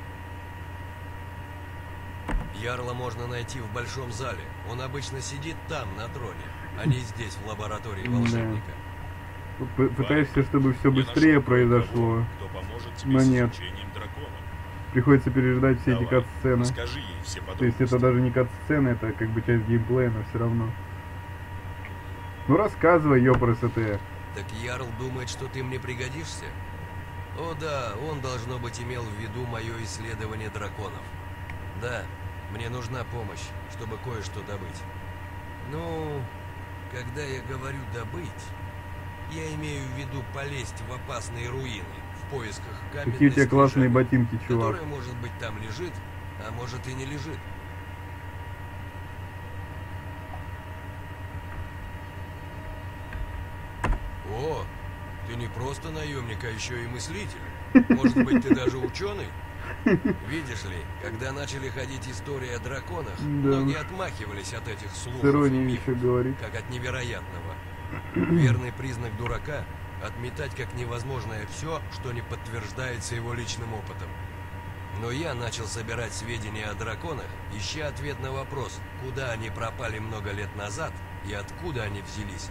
Ярла можно найти в большом зале. Он обычно сидит там, на троне, а не здесь, в лаборатории волшебника. П- Пытаешься, чтобы все быстрее произошло, Кто поможет тебе но с нет. изучением дракона. Приходится переждать все эти Давай, кат-сцены. расскажи ей все То есть это подробности. даже не кат-сцены, это как бы часть геймплея, но все равно. Ну рассказывай, ёпрст. Так Ярл думает, что ты мне пригодишься? О да, он, должно быть, имел в виду мое исследование драконов. Да, мне нужна помощь, чтобы кое-что добыть. Ну, когда я говорю «добыть», я имею в виду полезть в опасные руины в поисках каменной Какие у тебя классные скрижали, ботинки, чувак. которая, может быть, там лежит, а может и не лежит. О, ты не просто наемник, а еще и мыслитель. Может быть, ты даже ученый? Видишь ли, когда начали ходить истории о драконах, Да. многие отмахивались от этих С слухов и иронией мифов, еще говорит. как от невероятного. Верный признак дурака — отметать как невозможное все, что не подтверждается его личным опытом. Но я начал собирать сведения о драконах, ища ответ на вопрос, куда они пропали много лет назад и откуда они взялись.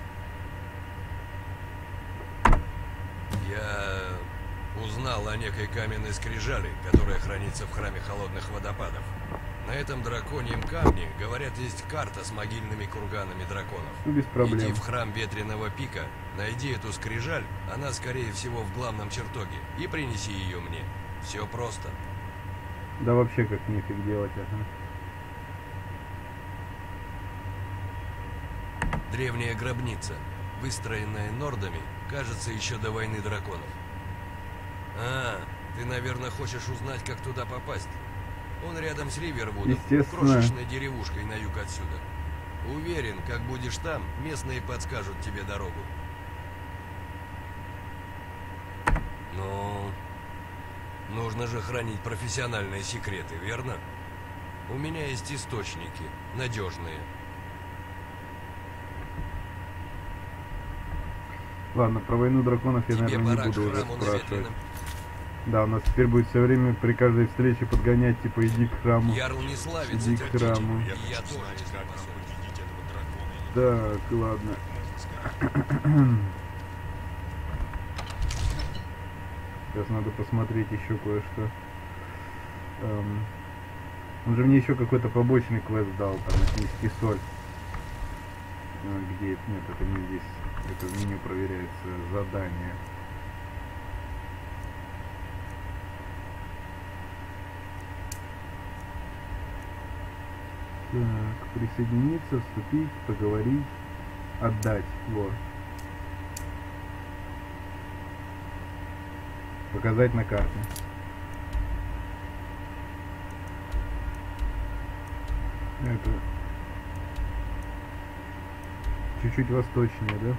Я узнал о некой каменной скрижали, которая хранится в храме холодных водопадов. На этом драконьем камне, говорят, есть карта с могильными курганами драконов. Без проблем. Иди в храм Ветреного Пика, найди эту скрижаль, она, скорее всего, в главном чертоге, и принеси ее мне. Все просто. Да вообще как нефиг делать, ага. Древняя гробница, выстроенная нордами, кажется, еще до войны драконов. А, ты, наверное, хочешь узнать, как туда попасть? Он рядом с Ривервудом, Естественно. крошечной деревушкой на юг отсюда. Уверен, как будешь там, местные подскажут тебе дорогу. Но нужно же хранить профессиональные секреты, верно? У меня есть источники, надежные. Ладно, про войну драконов я, Тебе наверное, пора не буду к уже храму спрашивать. наветренным. Да, у нас теперь будет все время при каждой встрече подгонять, типа, иди к храму. Ярл не славится Иди к храму. Я И я хочу тоже знать, не как нам способен. победить этого дракона. Так, ладно. Сейчас надо посмотреть еще кое-что. Эм, он же мне еще какой-то побочный квест дал, там, отнести соль. А, где это? Нет, это не здесь. Это в меню проверяется задание. Так, присоединиться, вступить, поговорить, отдать. Вот. Показать на карте. Это чуть-чуть восточнее, да?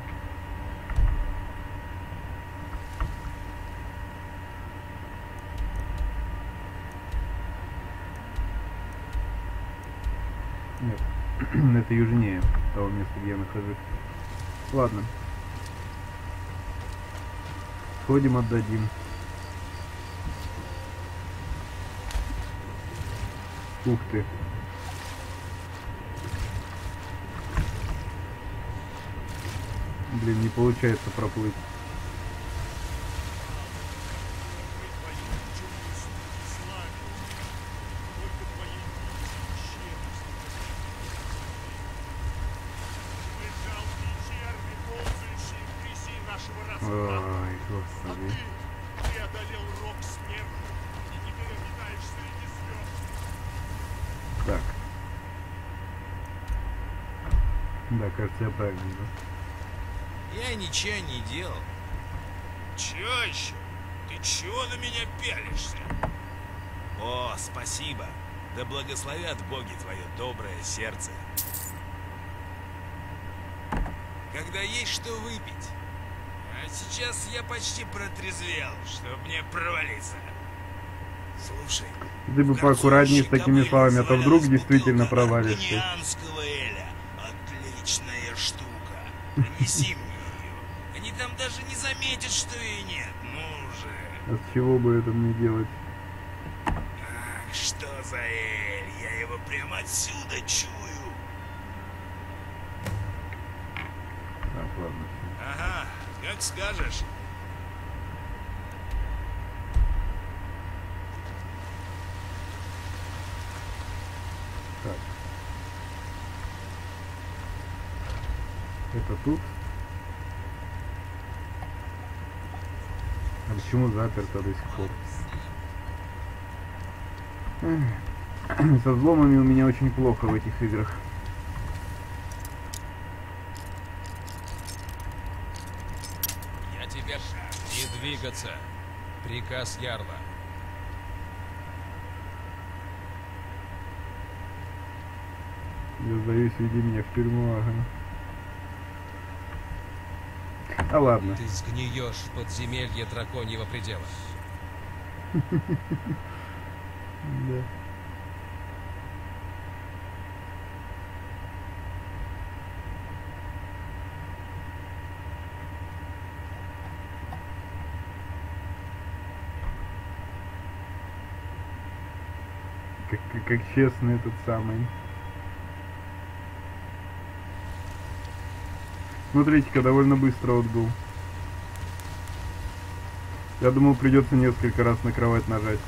Нет, это южнее того места, где я нахожусь. Ладно. Сходим, отдадим. Ух ты. Блин, не получается проплыть. Ой, господи. Ты одолел рок смерти, и теперь обитаешь среди звезд. Так. Да, кажется, я правильно, да? Я ничего не делал. Чё еще? Ты чего на меня пялишься? О, спасибо. Да благословят боги твое доброе сердце. Когда есть что выпить. А сейчас я почти протрезвел, чтобы мне провалиться. Слушай, Ты бы поаккуратнее с такими словами, а то вдруг действительно провалишься. армянианского эля. Отличная штука. Принеси мне ее. Они там даже не заметят, что ее нет. Ну же. А с чего бы это мне делать? Ах, что за эль? Я его прямо отсюда чую. Так, ладно. Ага, как скажешь. Так. Это тут? А почему заперто до сих пор? Эх. Со взломами у меня очень плохо в этих играх. Я тебе не двигаться. Приказ Ярла. Я сдаюсь, веди меня в тюрьму, ага. А ладно. Ты сгниешь в подземелье драконьего предела. Да. Как, как, как честно этот самый. Смотрите-ка, довольно быстро отбыл. Я думал, придется несколько раз на кровать нажать.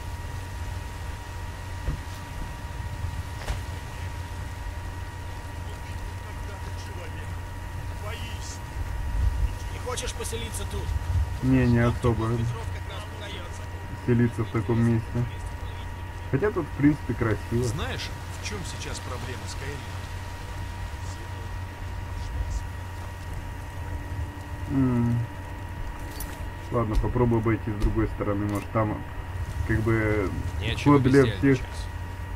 Не хочешь поселиться тут? Не, не особо. Петров, как нам удается. Селиться в таком месте. Хотя тут, в принципе, красиво. Знаешь, в чем сейчас проблема Скайрима? М. Ладно, попробую обойти с другой стороны. Может, там как бы Нечего вход для всех. бездельничать.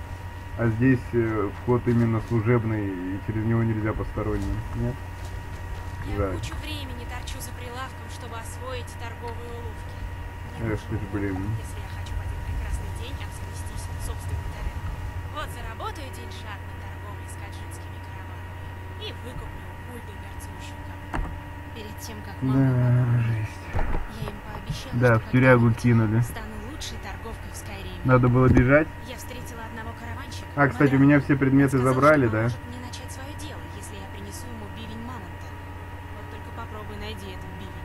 А здесь э, вход именно служебный, и через него нельзя посторонним. Нет? Я Жаль. кучу времени торчу за прилавком, чтобы освоить торговые уловки. Эх ты ж, блин. Если я хочу в один прекрасный день обзавестись собственным терреном. Вот заработаю деньжат на торговле с каджинскими караванами и выкуплю ульды мерцующую камню. Перед тем, как мама Да, погибла, жесть. я им пообещала, Да, что в тюрягу когда-нибудь кинули. стану лучшей торговкой в Скайриме. Надо было бежать. Я встретила одного караванщика. А, кстати, у меня все предметы Сказал, забрали, что да? поможет мне начать свое дело, если я принесу ему бивень мамонта. Вот только попробуй найди этот бивень.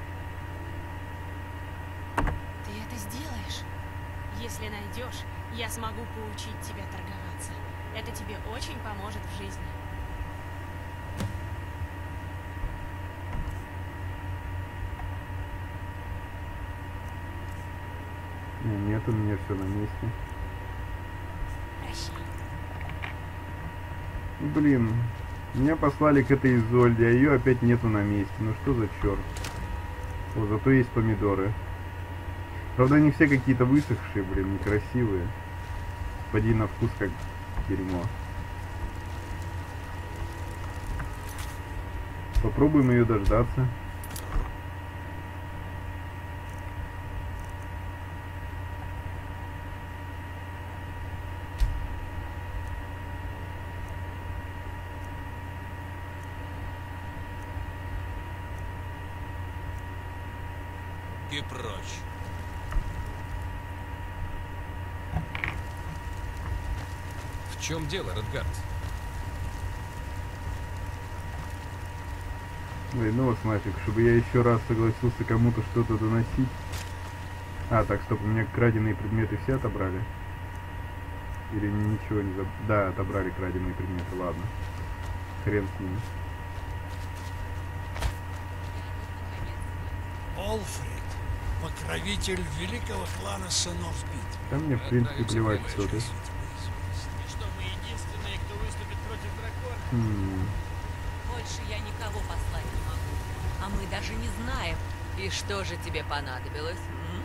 Ты это сделаешь? Если найдешь, я смогу поучить тебя торговаться. Это тебе очень поможет в жизни. Не, нет, у меня все на месте. Прощай. Ну, блин, меня послали к этой Изольде, а ее опять нету на месте. Ну что за черт? О, зато есть помидоры. Правда, они все какие-то высохшие, блин, некрасивые. Поди на вкус как дерьмо. Попробуем ее дождаться. И прочь. В чем дело, Редгард? Блин, ну вот нафиг, чтобы я еще раз согласился кому-то что-то доносить. А, так, стоп, у меня краденые предметы все отобрали? Или ничего не заб... Да, отобрали краденые предметы, ладно. Хрен с ними. Олфрид, покровитель великого клана сынов битвы. Да мне, в принципе, плевать, кто ты. И что, мы единственные, кто выступит против дракона? М. Больше я никого послать не могу. А мы даже не знаем. И что же тебе понадобилось? М?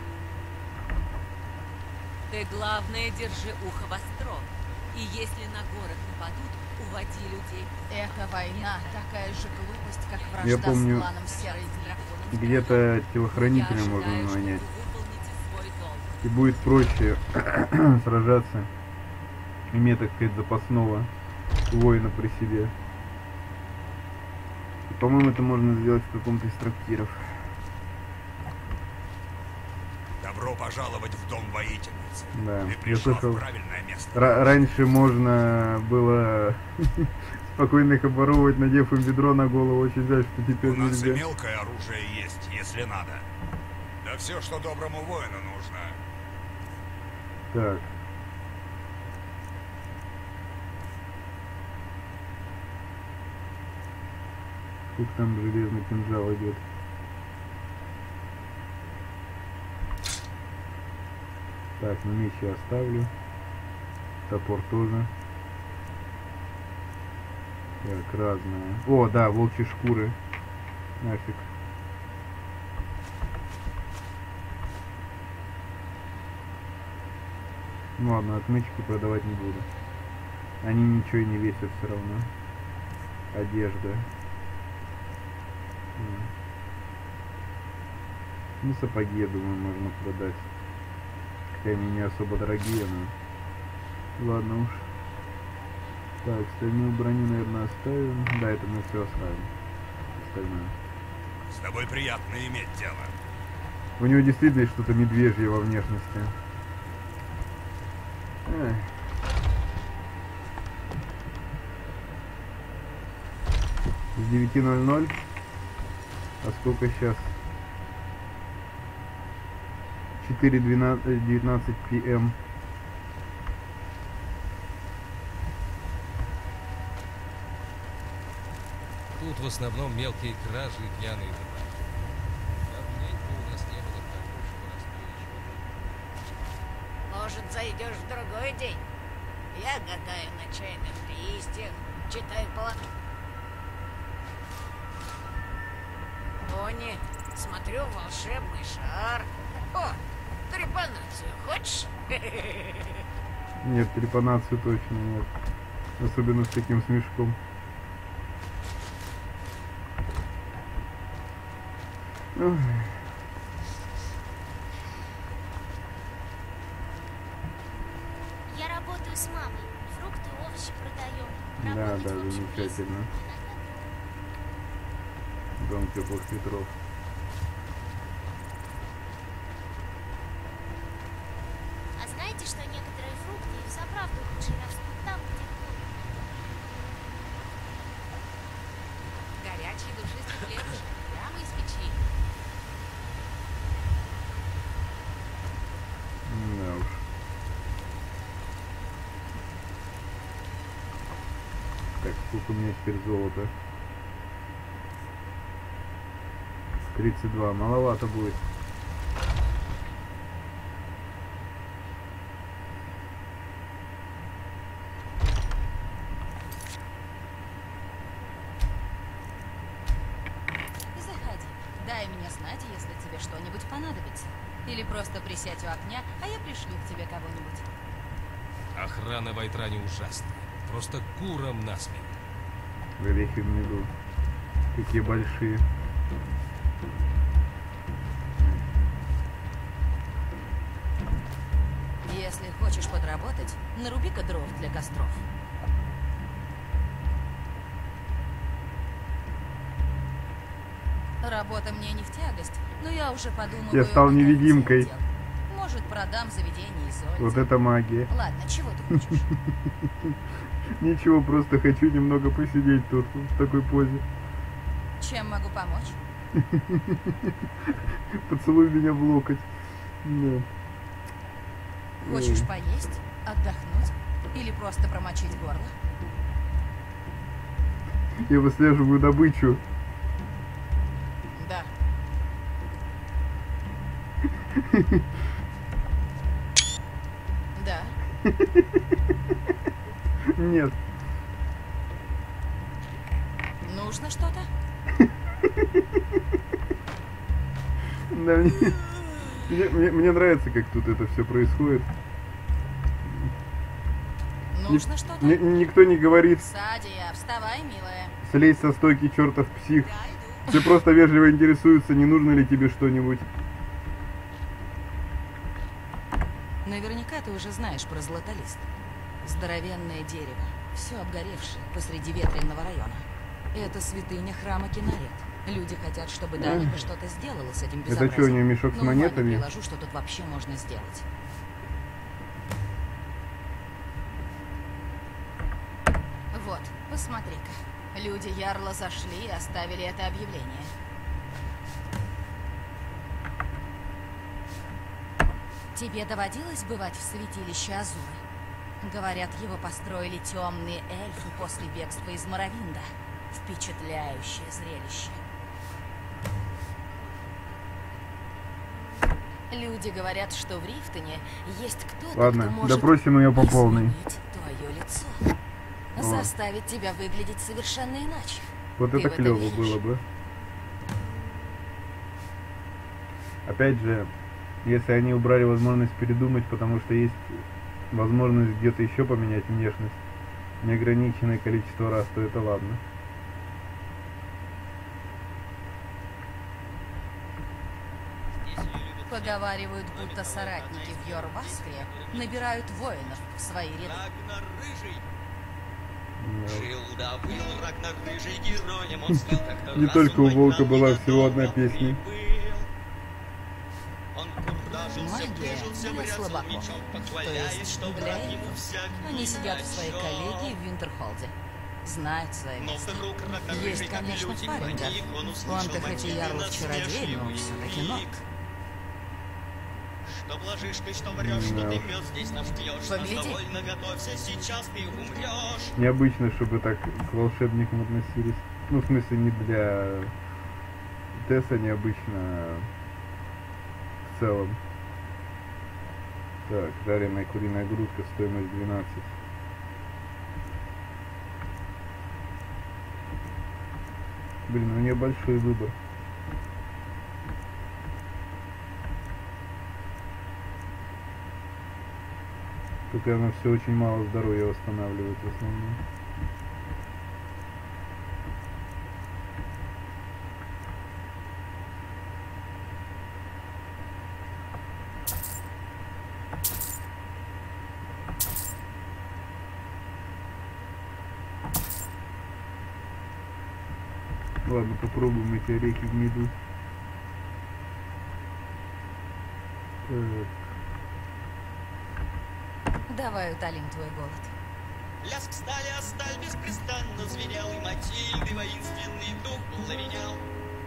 Ты, главное, держи ухо востро. И если на город нападут, уводи людей. Эта война такая же глупость, как вражда Я помню, с кланом Серой Дракона. где-то телохранителя Я можно ожидаю, что нанять. вы выполните свой долг. И будет проще сражаться, имея, так сказать, запасного воина при себе. И, по-моему, это можно сделать в каком-то из трактиров. Добро пожаловать в дом воительницы. Да, Ты я пришел слышал, в правильное место. ра- раньше можно было спокойно их обворовывать, надев им ведро на голову, очень жаль, что теперь У нас и нельзя. мелкое оружие есть, если надо. Да все, что доброму воину нужно. Так. Сколько там железный кинжал идет? Так, ну меч я оставлю. Топор тоже. Так, разное. О, да, волчьи шкуры. Нафиг. Ну ладно, отмычки продавать не буду. Они ничего и не весят все равно. Одежда. М. Ну, сапоги, я думаю, можно продать. Хотя они не особо дорогие, но... Ладно уж. Так, остальную броню, наверное, оставим. Да, это мы все оставим. Остальное. С тобой приятно иметь дело. У него действительно есть что-то медвежье во внешности. Эх. С девяти ноль ноль. А сколько сейчас? четыре девятнадцать пи эм. Тут в основном мелкие кражи и пьяные драки. Давненько у нас не было хорошего распоряжения. Может, зайдешь в другой день? Я гадаю на чайных листьях, читаю полотно. Тони, смотрю волшебный шар. О, трепанацию хочешь? Нет, трепанации точно нет. Особенно с таким смешком. Ой. Я работаю с мамой. Фрукты, овощи продаем. Да, Работать да, в общем замечательно. Дом теплых ветров. А знаете, что некоторые фрукты и взаправду лучше растут там, где холодно? Горячий душистый хлебушек прямо из печи. Да уж. Так, сколько у меня теперь золота? тридцать два. Маловато будет. Заходи. Дай мне знать, если тебе что-нибудь понадобится. Или просто присядь у окна, а я пришлю к тебе кого-нибудь. Охрана в Айтране ужасная. Просто куром насмех. Грехи в меду. Какие большие. Если хочешь подработать, наруби-ка дров для костров. Работа мне не в тягость, но я уже подумываю... Я стал невидимкой. Может, продам заведение Изольде. Вот это магия. Ладно, чего ты хочешь? Ничего, просто хочу немного посидеть тут, в такой позе. Чем могу помочь? Поцелуй меня в локоть. Да. Хочешь Ой. поесть, отдохнуть или просто промочить горло? Я выслеживаю добычу. Да. Да. Нет. Нужно что-то? Да, мне, мне, мне- мне нравится, как тут это все происходит. Нужно Ник- что-то? ни- никто не говорит Садия, вставай, милая. слезь со стойки, чертов псих. Все просто вежливо интересуются, не нужно ли тебе что-нибудь. Наверняка ты уже знаешь про златолист. Здоровенное дерево, все обгоревшее посреди ветренного района. Это святыня храма Кинарет. Люди хотят, чтобы Даника что-то сделала с этим Это безобразием. что, у нее мешок с Но ума не монетами? приложу, что тут вообще можно сделать. Вот, посмотри-ка. Люди Ярла зашли и оставили это объявление. Тебе доводилось бывать в святилище Азуры? Говорят, его построили темные эльфы после бегства из Моровинда. Впечатляющее зрелище. Люди говорят, что в Рифтоне есть кто-то, Ладно, кто может допросим ее по полной. изменить твое лицо. О. Заставить тебя выглядеть совершенно иначе. Вот Ты это в это клево веришь? было бы. Опять же, если они убрали возможность передумать, потому что есть возможность где-то еще поменять внешность, неограниченное количество раз, то это ладно. Поговаривают, будто соратники в Йорваскре набирают воинов в свои ряды. Не только у Волка была всего одна песня. Магия для слабаков. То есть для эльфов. Они сидят в своей коллегии в Винтерхолде. Знают свое место. Есть, конечно, Фарингер. Он-то хоть и ярлый чародей, но все-таки нот. Что ложишкой, что врешь, что ты мед здесь навпьешь. Погляди. Довольно готовься, сейчас ты умрешь. Необычно, чтобы так к волшебникам относились. Ну, в смысле, не для Тесса, необычно, а в целом. Так, жареная куриная грудка, стоимость двенадцать. Блин, у нее большой выбор. Только оно все очень мало здоровья восстанавливает в основном. Ладно, попробуем эти орехи гнидут. Так. Давай утолим твой голод. Лязг стали, а сталь беспрестанно звенел, и Матильды воинственный дух пламенял.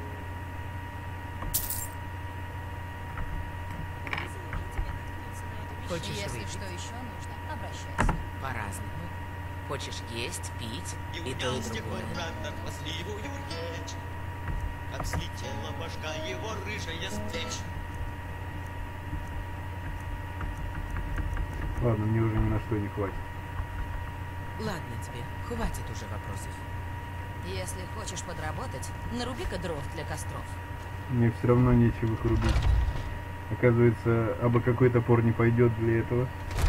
Хочешь Если выпить? что еще нужно, обращайся. По-разному. Хочешь есть, пить, И и то, и унял с тех пор другое. брат на хвастливую речь, как слетела башка его рыжая с плеч. Ладно, мне уже ни на что не хватит. Ладно тебе, хватит уже вопросов. Если хочешь подработать, наруби-ка дров для костров. Мне все равно нечего их рубить. Оказывается, абы какой топор не пойдет для этого.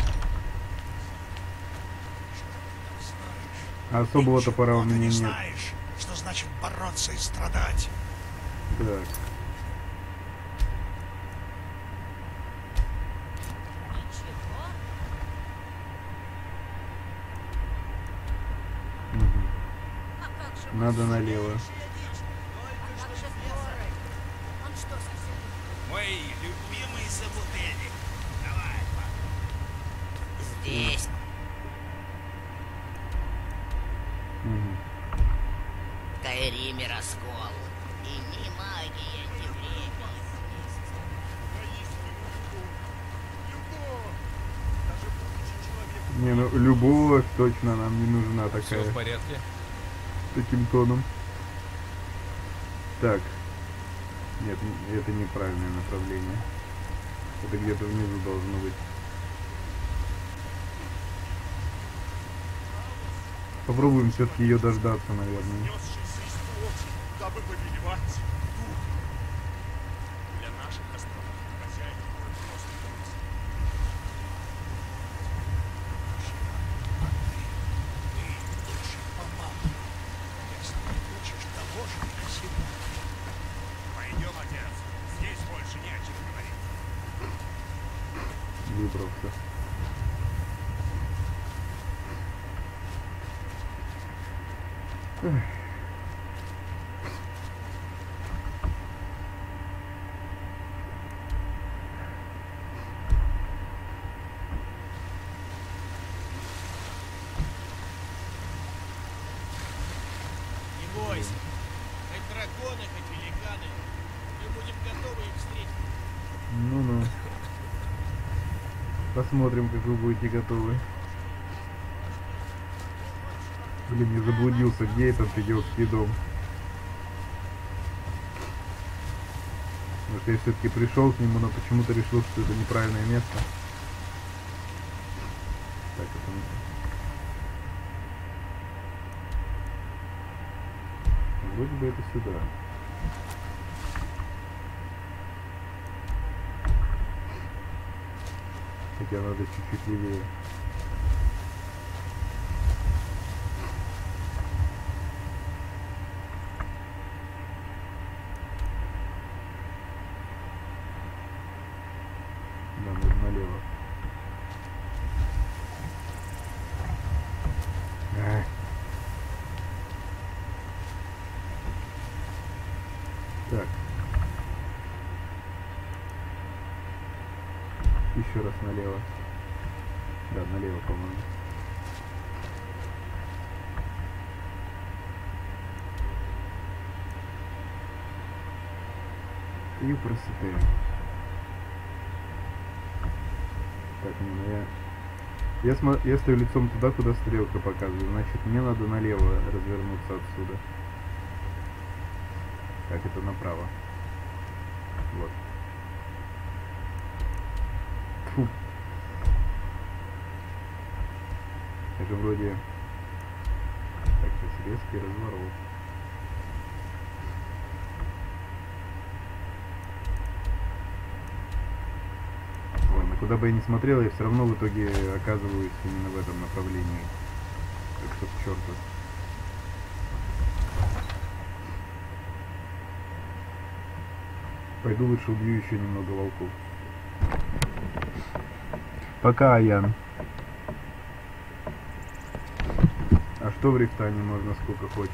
А особого топора у меня нет. Знаешь, что значит бороться и страдать? Так. Мгм. Надо налево. Мой любимый собутыльник. Давай, Здесь. Мгм. В Кайриме раскол. И ни магия, ни время. Не, ну любовь точно нам не нужна такая. Все в порядке? Таким тоном. Так. Нет, это неправильное направление. Это где-то внизу должно быть. Попробуем все-таки ее дождаться, наверное. Дабы повелевать дух. Для наших островов хозяин город просто трус. Ты лучше помалкивай, если не хочешь того же для себя. Пойдем, отец. Здесь больше не о чем говорить. Выбрался. Эх. Не бойся. Хоть драконы, хоть великаны. Мы будем готовы их встретить. Ну-ну. Посмотрим, как вы будете готовы. Блин, я заблудился, где этот идиотский дом. Потому что я все-таки пришел к нему, но почему-то решил, что это неправильное место. Так, это... Вроде бы это сюда. Хотя надо чуть-чуть левее. Да, надо налево. Ах. Так. Еще раз налево. Да, налево, по-моему. И просыпаем. Так, не, ну я... Я, смо... я стою лицом туда, куда стрелка показывает. Значит, мне надо налево развернуться отсюда. Так, это направо. Вот. Фу. Это вроде... Так, сейчас резкий разворот. Ой, куда бы я ни смотрел, я все равно в итоге оказываюсь именно в этом направлении. Так что к черту. Пойду лучше убью еще немного волков. Пока, Аян. А что в Рифтане можно сколько хочешь?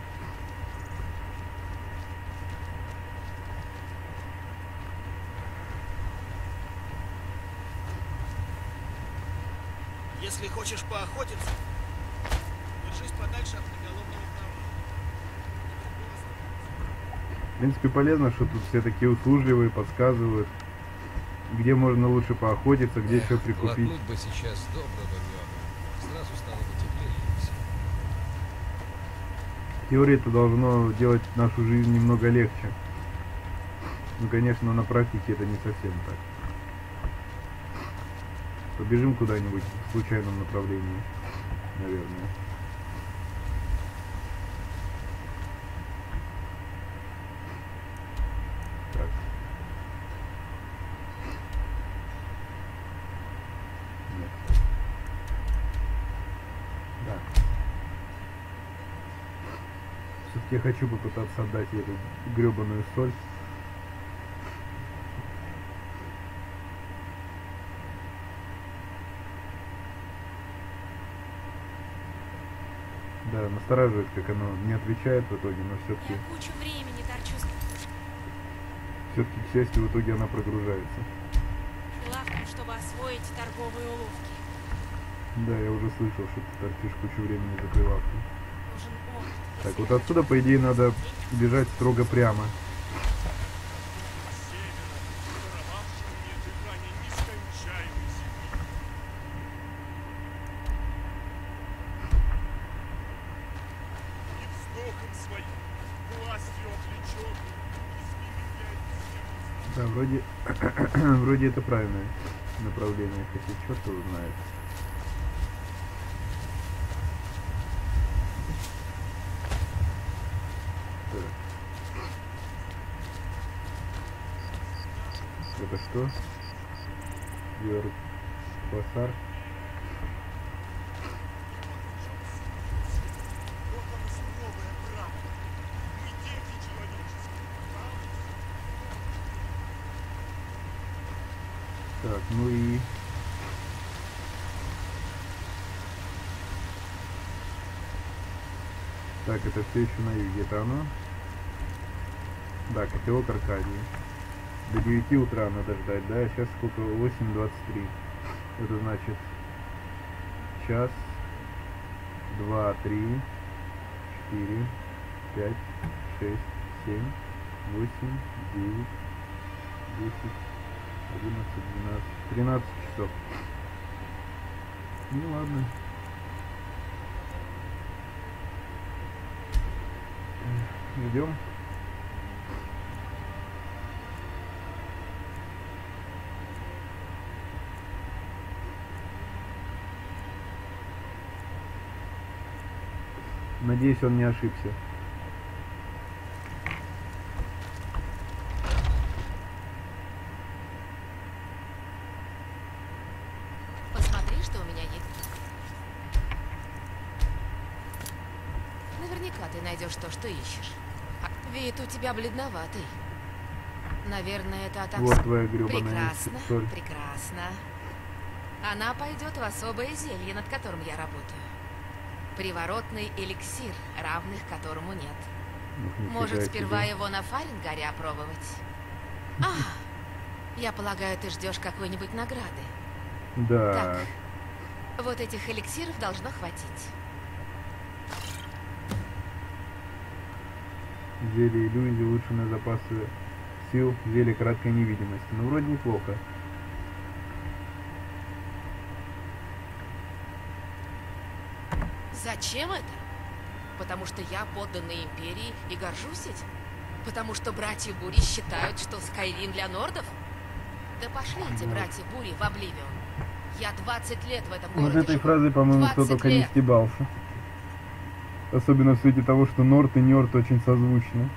Если хочешь поохотиться, держись подальше от поголовного товара. В принципе, полезно, что тут все такие услужливые, подсказывают, где можно лучше поохотиться, где Эх, что прикупить. глотнуть бы сейчас доброго меда. Сразу стало бы теплее. В теории это должно делать нашу жизнь немного легче. Ну, конечно, на практике это не совсем так. Побежим куда-нибудь в случайном направлении, наверное. Так. Нет. Да. Все-таки я хочу попытаться отдать ей эту гребаную соль. Да, настораживает, как оно не отвечает в итоге, но все-таки... Я кучу времени торчу. Все-таки, к счастью, в итоге она прогружается. Лавком, чтобы освоить торговые уловки. Да, я уже слышал, что ты торчишь кучу времени за прилавком. Нужен опыт. Так, вот отсюда, по идее, надо бежать строго прямо. Да, вроде, вроде это правильное направление, хотя черт его знает. Так. Это что? Йорк Басар. Так, ну и... Так, это все еще на юге, это оно? Да, котелок Аркадии. До девяти утра надо ждать, да? Сейчас сколько? восемь двадцать три. Это значит час, два, три, четыре, пять, шесть, семь, восемь, девять, десять, одиннадцать, двенадцать, тринадцать часов. Ну ладно. Идем. Надеюсь, он не ошибся. Посмотри, что у меня есть. Наверняка ты найдешь то, что ищешь. А вид у тебя бледноватый. Наверное, это атака. Вот твоя гребаная Прекрасно, соль. прекрасно. Она пойдет в особое зелье, над которым я работаю. Приворотный эликсир, равных которому нет. Ну, Может, себе. сперва его на Фаренгаре опробовать? А, я полагаю, ты ждешь какой-нибудь награды. Да. Так, вот этих эликсиров должно хватить. Зелье иллюзии, улучшенные запасы сил, зелье краткой невидимости. Ну, вроде неплохо. Зачем это? Потому что я подданный империи и горжусь этим? Потому что братья Бури считают, что Скайрим для нордов? Да пошли эти братья Бури в Обливион. Я двадцать лет в этом городе Вот этой живу. фразой, по-моему, кто только не лет. стебался. Особенно в свете того, что Норд и Нёрд очень созвучны.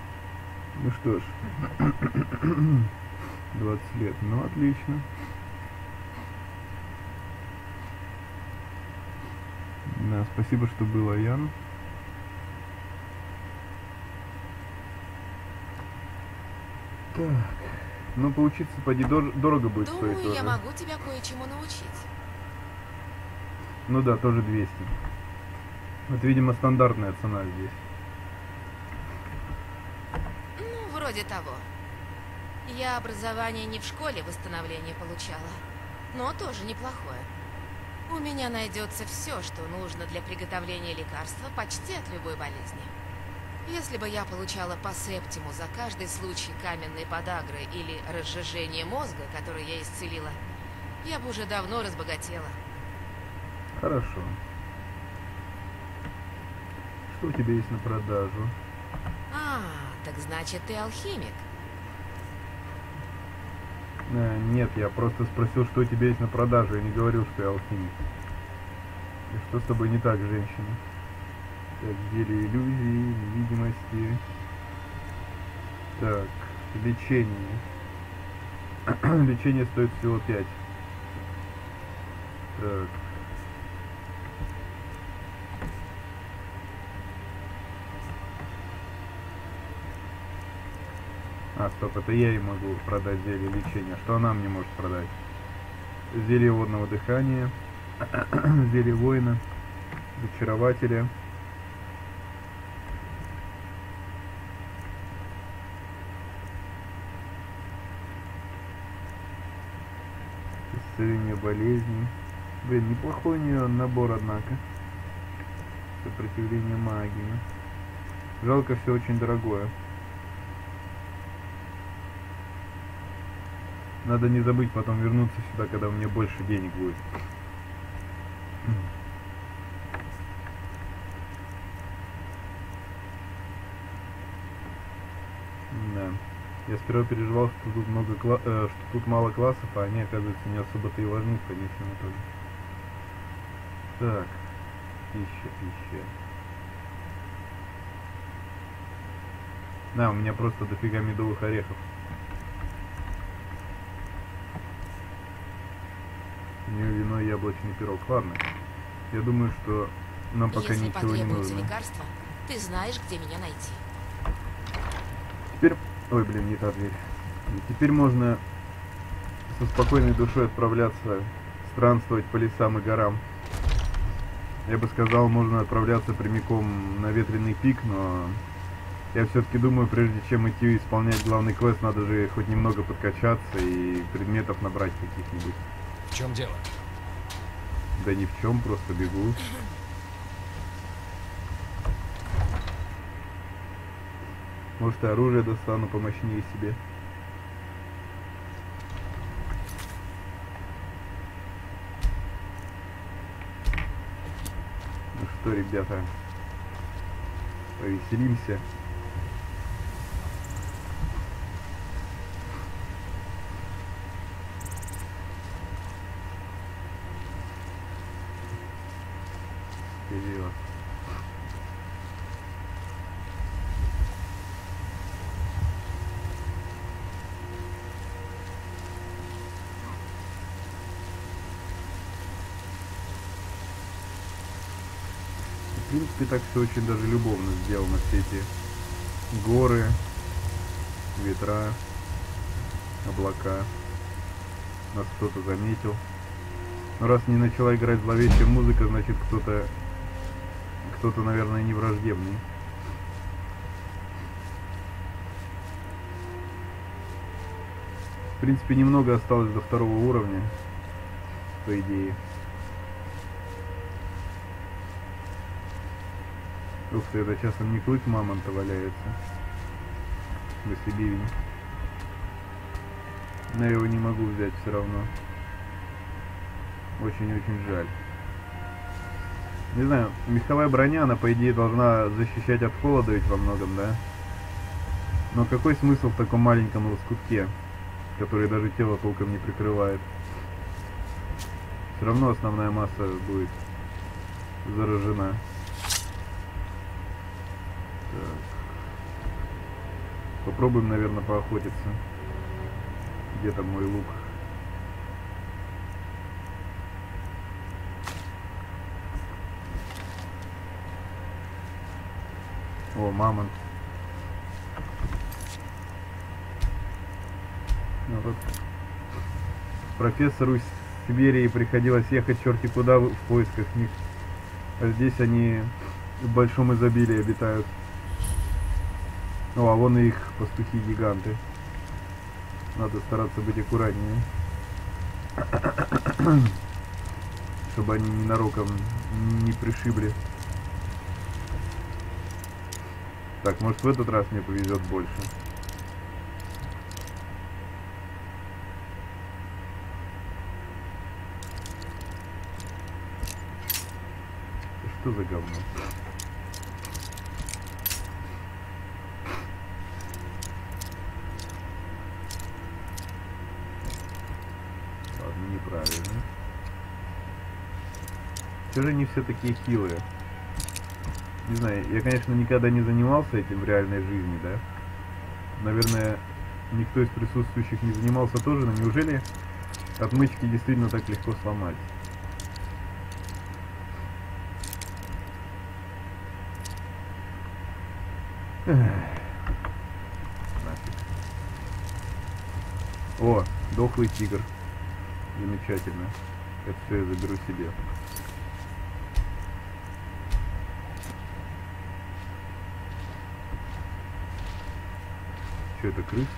Ну что ж. двадцать лет. Ну, отлично. Да, спасибо, что был, Аян. Так. Ну, поучиться, поди, дор дорого будет Думаю, стоить тоже. я могу тебя кое-чему научить. Ну да, тоже двести. Вот, видимо, стандартная цена здесь. Ну, вроде того. Я образование не в школе восстановления получала, но тоже неплохое. У меня найдется все, что нужно для приготовления лекарства почти от любой болезни. Если бы я получала по септиму за каждый случай каменной подагры или разжижения мозга, который я исцелила, я бы уже давно разбогатела. Хорошо. Что у тебя есть на продажу? А, так значит, ты алхимик. А, нет, я просто спросил, что у тебя есть на продажу. Я не говорил, что я алхимик. И что с тобой не так, женщина? Так, зелье иллюзии, невидимости. Так, лечение. Лечение стоит всего пять. Так. А, стоп, это я ей могу продать зелье лечения. Что она мне может продать? Зелье водного дыхания, зелье воина, зачарователя. Исцеление болезней. Блин, неплохой у нее набор, однако. Сопротивление магии. Жалко, все очень дорогое. Надо не забыть потом вернуться сюда, когда у меня больше денег будет. Да. Я сперва переживал, что тут много кла э, что тут мало классов, а они, оказывается, не особо-то и важны в конечном итоге. Так. Пища, пища. Да, у меня просто дофига медовых орехов. У нее вино и яблочный пирог. Ладно. Я думаю, что нам пока Если ничего не потребуется нужно. лекарство, ты знаешь, где меня найти. Теперь... Ой, блин, не та дверь. И теперь можно со спокойной душой отправляться, странствовать по лесам и горам. Я бы сказал, можно отправляться прямиком на ветреный пик, но я все-таки думаю, прежде чем идти исполнять главный квест, надо же хоть немного подкачаться и предметов набрать каких-нибудь. В чем дело? Да ни в чем, просто бегу. Может, и оружие достану помощнее себе. Ну что, ребята, повеселимся. Вперед. В принципе, так все очень даже любовно сделано, все эти горы, ветра, облака. Нас кто-то заметил. Но раз не начала играть зловещая музыка, значит кто-то, кто-то, наверное, не враждебный. В принципе, немного осталось до второго уровня, по идее. Ух ты, это часом не клык мамонта валяется. В смысле бивень. Но я его не могу взять все равно. Очень-очень жаль. Не знаю, меховая броня, она по идее должна защищать от холода ведь во многом, да? Но какой смысл в таком маленьком лоскутке, который даже тело толком не прикрывает? Все равно основная масса будет заражена. Так. Попробуем, наверное, поохотиться. Где там мой лук? О, мамонт. Ну, вот. Профессору из Сибири приходилось ехать черти куда в поисках них. А здесь они в большом изобилии обитают. О, а вон и их пастухи-гиганты. Надо стараться быть аккуратнее. Чтобы они ненароком не пришибли. Так, может в этот раз мне повезет больше. Что за говно? Ладно, неправильно. Все же они все такие хилые. Не знаю, я, конечно, никогда не занимался этим в реальной жизни, да? Наверное, никто из присутствующих не занимался тоже, но неужели отмычки действительно так легко сломать? Нафиг. О, дохлый тигр. Замечательно. Это все я заберу себе. Что это, крысы?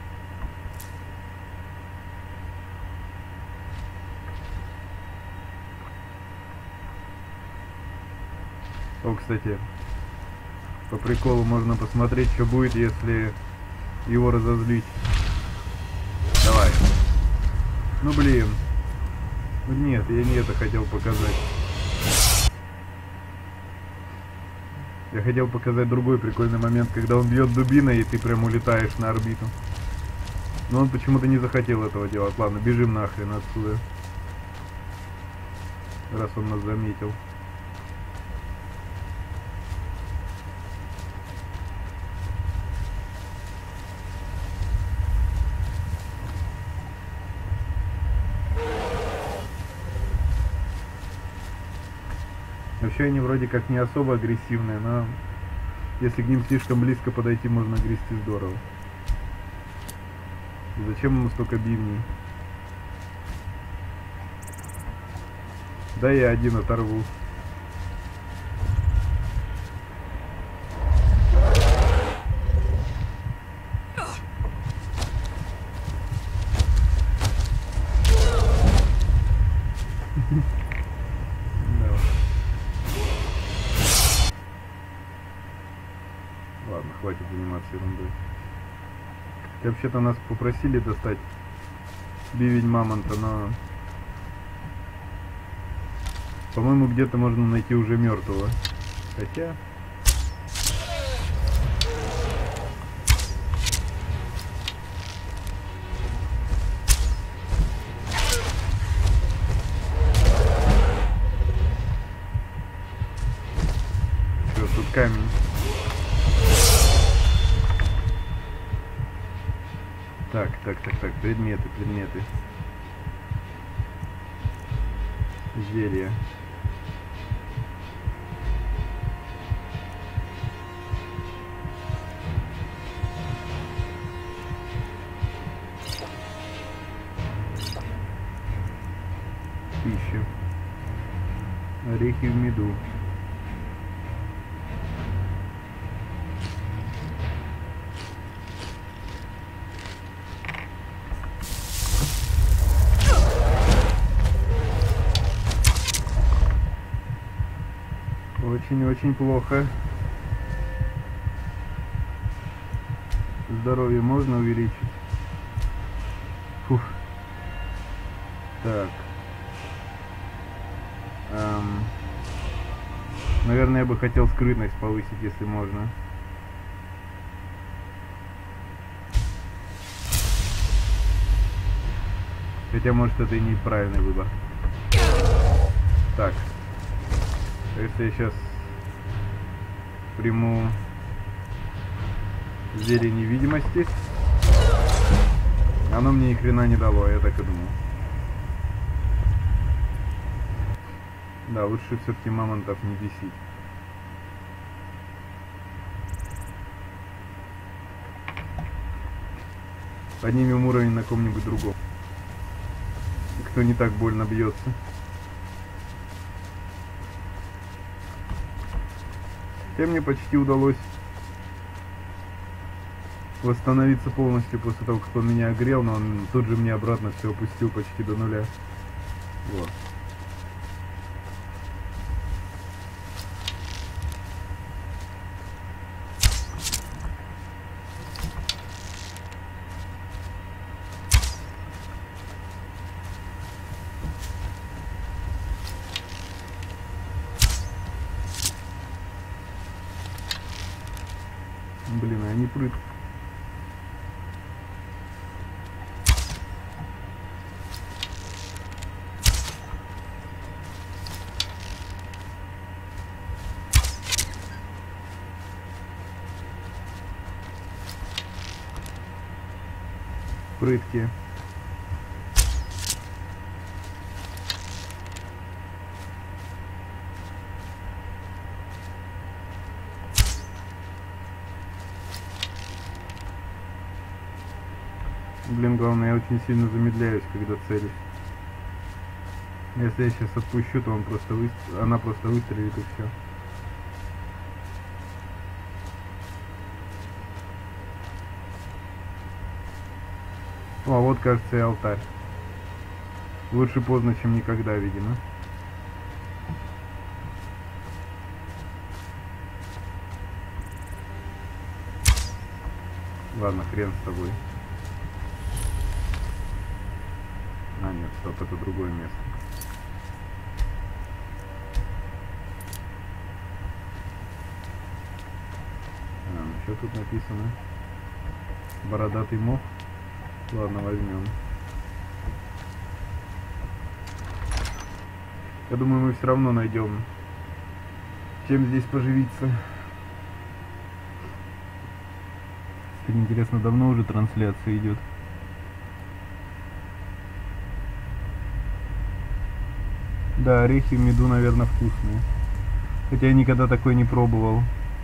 О, кстати, по приколу можно посмотреть, что будет, если его разозлить. Давай. Ну блин. Нет, я не это хотел показать. Я хотел показать другой прикольный момент, когда он бьет дубиной, и ты прям улетаешь на орбиту. Но он почему-то не захотел этого делать. Ладно, бежим нахрен отсюда. Раз он нас заметил. Вообще они вроде как не особо агрессивные, но если к ним слишком близко подойти, можно грести здорово. И зачем ему столько бивней? Да я один оторву. Ладно, хватит заниматься ерундой. Вообще-то нас попросили достать бивень мамонта, но... По-моему, где-то можно найти уже мертвого. Хотя... Что, тут камень. Так, так, так, так, предметы, предметы. Зелья. Пища. Орехи в меду. Очень-очень плохо. Здоровье можно увеличить? Фух. Так. Эм. Наверное, я бы хотел скрытность повысить, если можно. Хотя, может, это и неправильный выбор. Так. Если я сейчас приму зелье невидимости, оно мне ни хрена не дало, я так и думал. Да, лучше все-таки мамонтов не бесить. Поднимем уровень на ком-нибудь другом. Кто не так больно бьется. Хотя мне почти удалось восстановиться полностью после того, как он меня огрел, но он тут же мне обратно все опустил почти до нуля. Вот. Блин, а они прыг. Прытки. Блин, главное, я очень сильно замедляюсь, когда целюсь. Если я сейчас отпущу, то он просто вы... она просто выстрелит и все. О, а вот, кажется, и алтарь. Лучше поздно, чем никогда, видимо. Ладно, хрен с тобой. А, нет, стоп, это другое место. А, ну что тут написано? Бородатый мох. Ладно, возьмем. Я думаю, мы все равно найдем, чем здесь поживиться. Так интересно, давно уже трансляция идет? Да, орехи в меду, наверное, вкусные. Хотя я никогда такой не пробовал.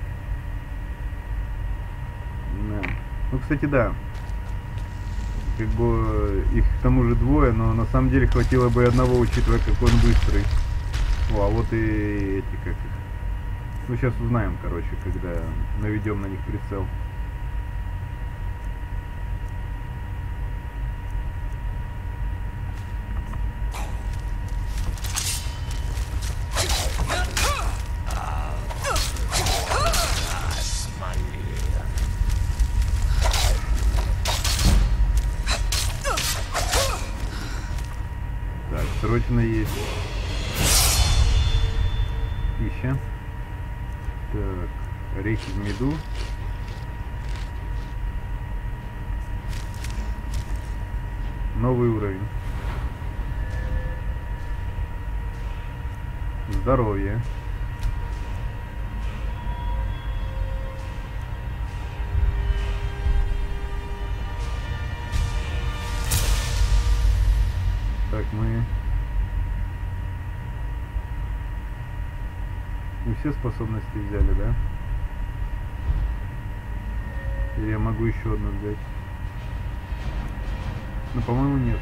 Да. Ну, кстати, да. Как бы их к тому же двое, но на самом деле хватило бы и одного, учитывая, какой он быстрый. О, а вот и эти как их. Ну, сейчас узнаем, короче, когда наведем на них прицел. Срочно есть пища. Так, орехи в меду. Новый уровень. Здоровье. Так, мы... Мы все способности взяли, да? Или я могу еще одну взять? Ну, по-моему, нет.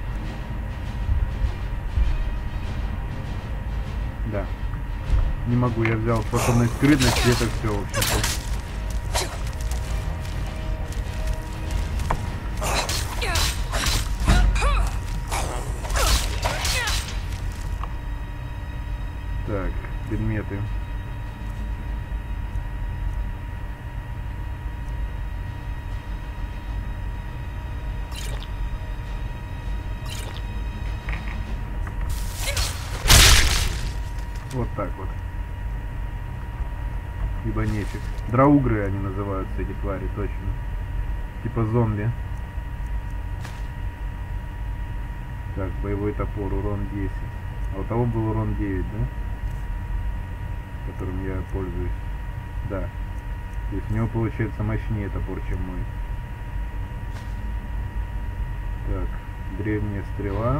Да. Не могу, я взял способность скрытности, и это все, в общем-то. Так, предметы. Вот так вот. Ибо нефиг. Драугры они называются, эти твари, точно. Типа зомби. Так, боевой топор, урон десять. А у того был урон девять, да? Которым я пользуюсь. Да. То есть у него получается мощнее топор, чем мой. Так, древняя стрела.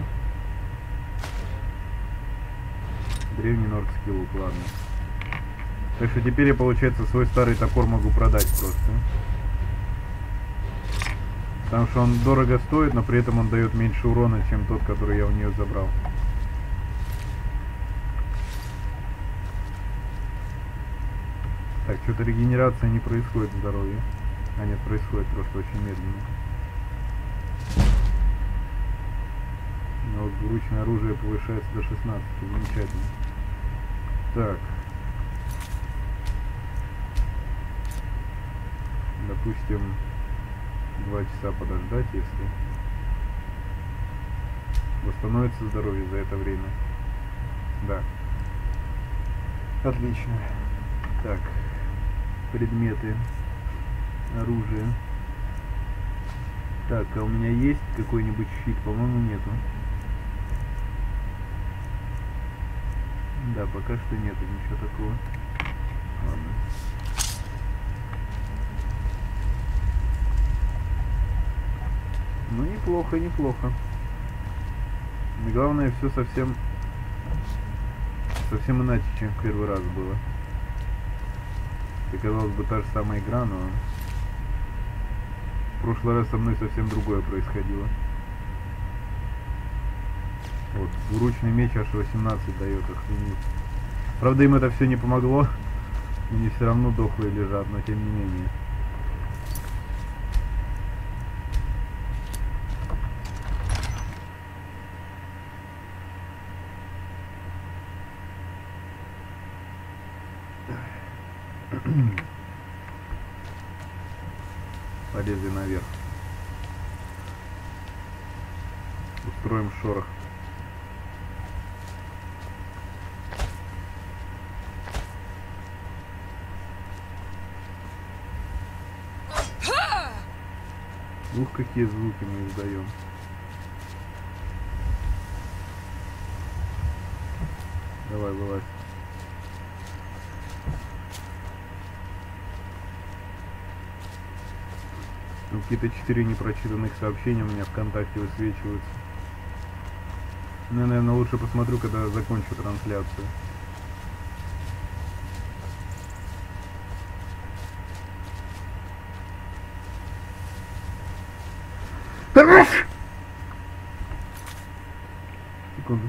Древний нордский лук, ладно. Так что теперь я, получается, свой старый топор могу продать просто. Потому что он дорого стоит, но при этом он дает меньше урона, чем тот, который я у нее забрал. Так, что-то регенерация не происходит в здоровье. А нет, происходит, просто очень медленно. Но вот двуручное оружие повышается до шестнадцати. Замечательно. Так. Допустим, два часа подождать, если восстановится здоровье за это время. Да. Отлично. Так. Предметы. Оружие. Так, а у меня есть какой-нибудь щит? По-моему, нету. Да, пока что нету ничего такого. Ладно. Ну, неплохо, неплохо. И главное, все совсем совсем иначе, чем в первый раз было. Это, казалось бы, та же самая игра, но в прошлый раз со мной совсем другое происходило. Вот, двуручный меч аж восемнадцать дает, охренеть. Правда, им это все не помогло. Они все равно дохлые лежат, но тем не менее. Полезли наверх. Устроим шорох. Ух, какие звуки мы издаем. Давай, вылазь. Какие-то четыре непрочитанных сообщения у меня ВКонтакте высвечиваются. Ну, я, наверное, лучше посмотрю, когда закончу трансляцию. Секунду.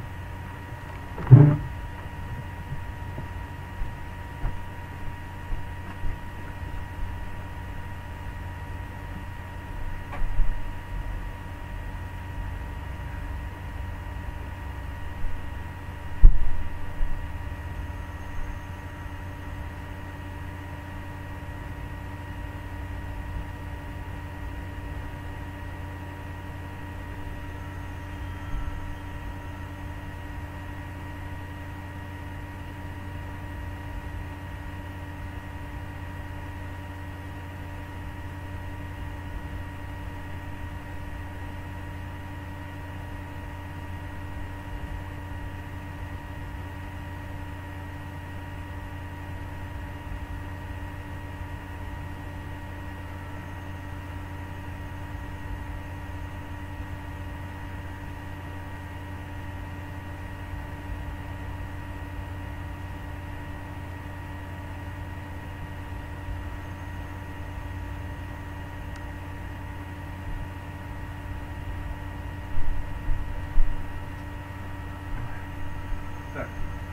Так.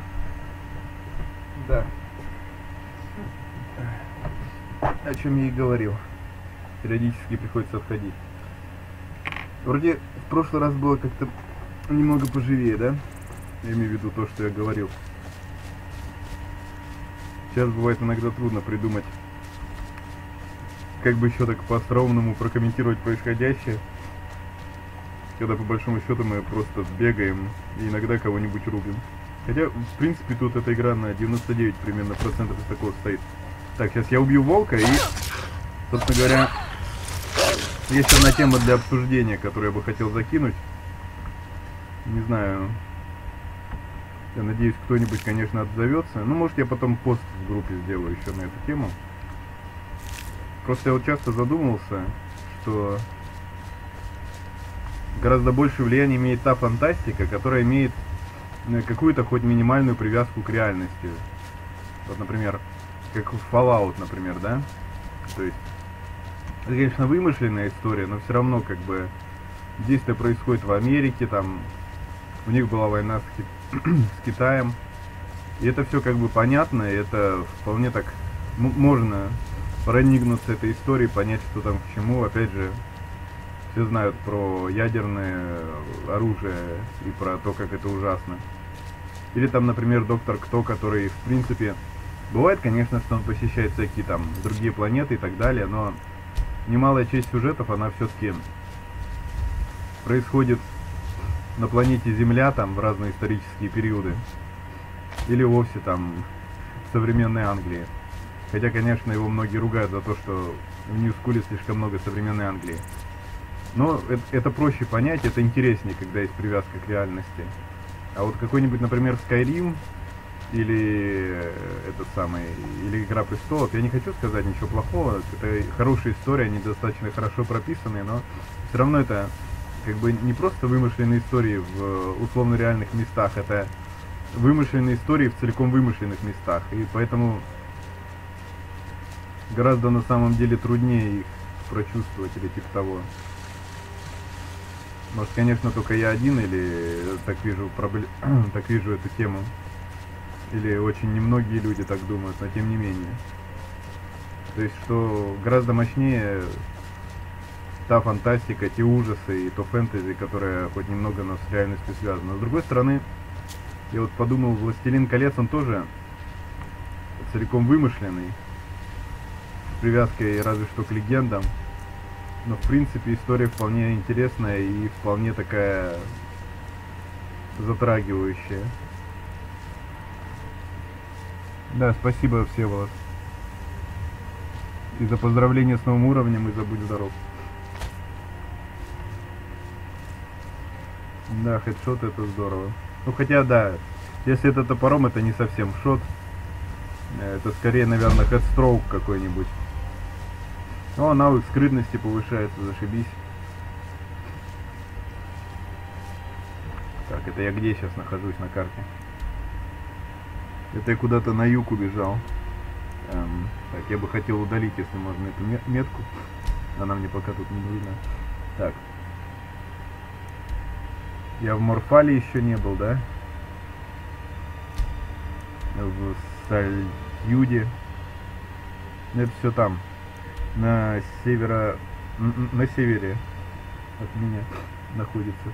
Да. О чем я и говорил. Периодически приходится отходить. Вроде в прошлый раз было как-то немного поживее, да? Я имею в виду то, что я говорил. Сейчас бывает иногда трудно придумать, как бы еще так по-остроумному прокомментировать происходящее. Когда по большому счету мы просто бегаем и иногда кого-нибудь рубим. Хотя, в принципе, тут эта игра на девяносто девять примерно процентов из такого стоит. Так, сейчас я убью волка и, собственно говоря, есть одна тема для обсуждения, которую я бы хотел закинуть. Не знаю. Я надеюсь, кто-нибудь, конечно, отзовется. Ну, может, я потом пост в группе сделаю еще на эту тему. Просто я вот часто задумывался, что гораздо больше влияния имеет та фантастика, которая имеет какую-то хоть минимальную привязку к реальности. Вот, например, как Fallout, например, да? То есть Это, конечно, вымышленная история, но все равно, как бы, действие происходит в Америке, там, у них была война с, Ки... с Китаем, и это все как бы понятно, и это вполне так, м- можно проникнуться этой историей, понять, что там к чему. Опять же, все знают про ядерное оружие и про то, как это ужасно. Или там, например, Доктор Кто, который, в принципе, бывает, конечно, что он посещает всякие там другие планеты и так далее, но немалая часть сюжетов, она все-таки происходит на планете Земля, там, в разные исторические периоды. Или вовсе там в современной Англии. Хотя, конечно, его многие ругают за то, что в Нью-Скуле слишком много современной Англии. Но это, это проще понять, это интереснее, когда есть привязка к реальности. А вот какой-нибудь, например, Skyrim или этот самый, или Игра Престолов, я не хочу сказать ничего плохого, это хорошие истории, они достаточно хорошо прописаны, но все равно это как бы не просто вымышленные истории в условно реальных местах, это вымышленные истории в целиком вымышленных местах, и поэтому гораздо на самом деле труднее их прочувствовать или типа того. Может, конечно, только я один или так вижу, проблем... так вижу эту тему. Или очень немногие люди так думают, но тем не менее. То есть, что гораздо мощнее та фантастика, те ужасы и то фэнтези, которое хоть немного но с реальностью связано. Но с другой стороны, я вот подумал, «Властелин колец», он тоже целиком вымышленный, с привязкой разве что к легендам. Но, в принципе, история вполне интересная и вполне такая затрагивающая. Да, спасибо, Всеволод. И за поздравление с новым уровнем, и за будь здоров. Да, хедшот это здорово. Ну, хотя, да, если это топором, это не совсем шот. Это скорее, наверное, хедстроук какой-нибудь. О, навык скрытности повышается, зашибись. Так, это я где сейчас нахожусь на карте? Это я куда-то на юг убежал. Эм, так, я бы хотел удалить, если можно, эту метку. Она мне пока тут не нужна. Так. Я в Морфале еще не был, да? В Сальюде. Это все там. На северо... На севере от меня находится.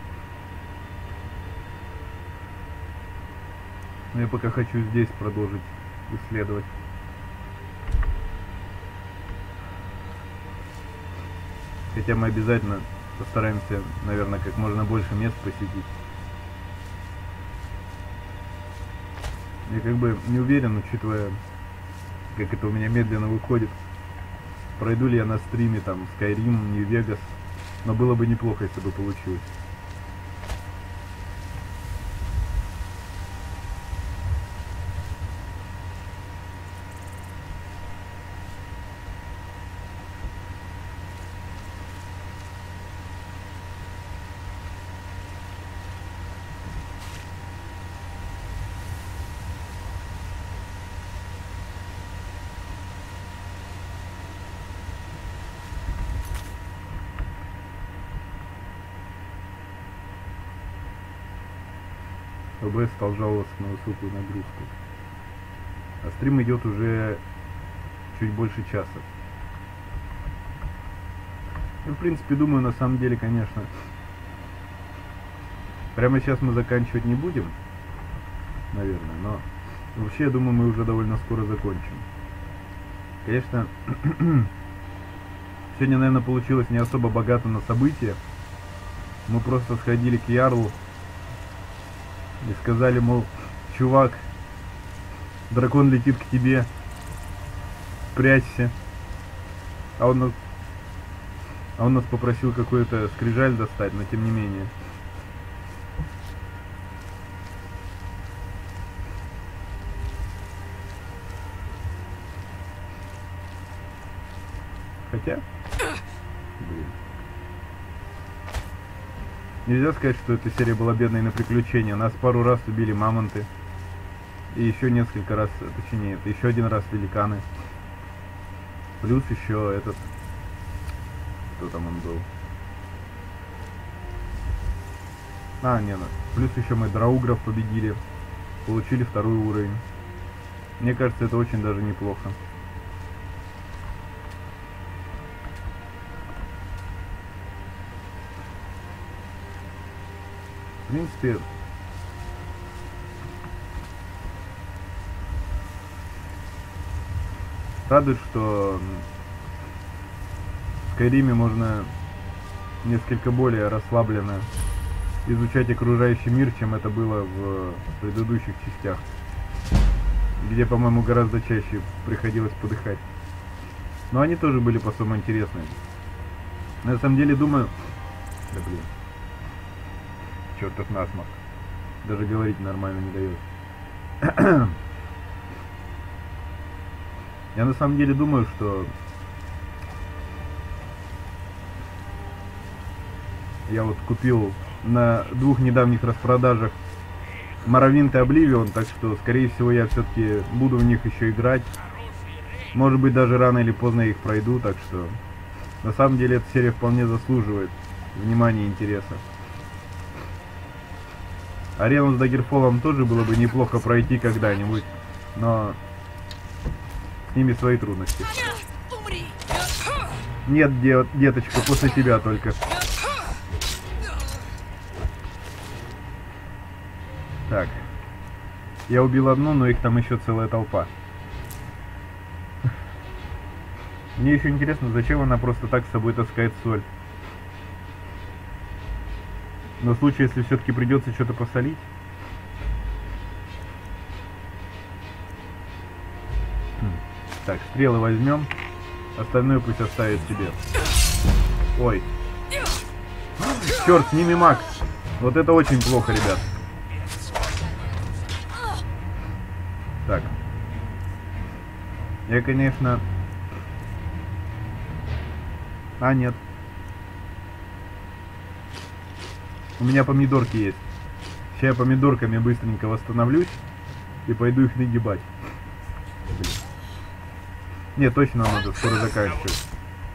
Но я пока хочу здесь продолжить исследовать. Хотя мы обязательно постараемся, наверное, как можно больше мест посетить. Я как бы не уверен, учитывая, как это у меня медленно выходит, пройду ли я на стриме там Skyrim, Нью-Вегас, но было бы неплохо, если бы получилось. ОБС стал жаловаться на высокую нагрузку. А стрим идет уже чуть больше часа. Я, в принципе, думаю, на самом деле, конечно, прямо сейчас мы заканчивать не будем, наверное, но вообще, я думаю, мы уже довольно скоро закончим. Конечно, сегодня, наверное, получилось не особо богато на события. Мы просто сходили к Ярлу и сказали, мол, чувак, дракон летит к тебе, прячься. А он нас, а он нас попросил какую-то скрижаль достать, но тем не менее. Хотя, блин. Нельзя сказать, что эта серия была бедной на приключения. Нас пару раз убили мамонты. И еще несколько раз, точнее, еще один раз великаны. Плюс еще этот кто там он был. А, не, ну, плюс еще мы драугров победили. Получили второй уровень. Мне кажется, это очень даже неплохо. В принципе, радует, что в Скайриме можно несколько более расслабленно изучать окружающий мир, чем это было в предыдущих частях, где, по-моему, гораздо чаще приходилось подыхать. Но они тоже были по-своему интересные. На самом деле, думаю... Да блин. Чертов насморк. Даже говорить нормально не дает. Я на самом деле думаю, что... Я вот купил на двух недавних распродажах Morrowind и Oblivion, так что, скорее всего, я все-таки буду в них еще играть. Может быть, даже рано или поздно я их пройду, так что... На самом деле, эта серия вполне заслуживает внимания и интереса. Арену с Даггерфоллом тоже было бы неплохо пройти когда-нибудь, но с ними свои трудности. Нет, де деточка, после тебя только. Так. Я убил одну, но их там еще целая толпа. Мне еще интересно, зачем она просто так с собой таскает соль. Но в случае, если все-таки придется что-то посолить. Хм. Так, стрелы возьмем. Остальное пусть оставит себе. Ой. Черт, с ними маг. Вот это очень плохо, ребят. Так. Я, конечно... А, нет. У меня помидорки есть. Сейчас я помидорками быстренько восстановлюсь и пойду их нагибать. Блин. Не, точно надо скоро заканчивать.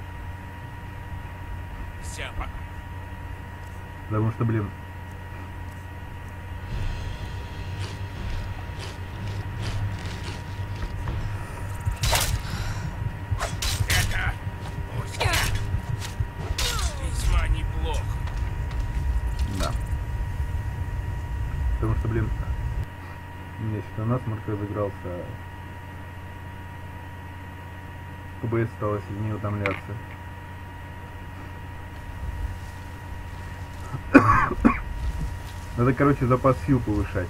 Потому что, блин... Потому что, блин, у меня что-то насморк разыгрался, а КБС стало сильнее утомляться. Надо, короче, запас сил повышать.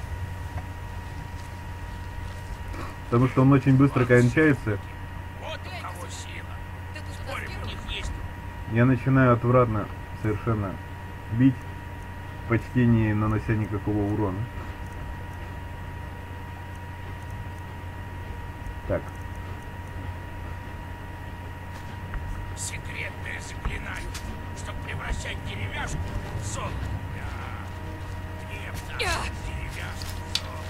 Потому что он очень быстро кончается. Я начинаю отвратно совершенно бить, почти не нанося никакого урона. Так. Секретное заклинание, чтобы превращать деревяшку в золото. Да. Деревяшку в золото.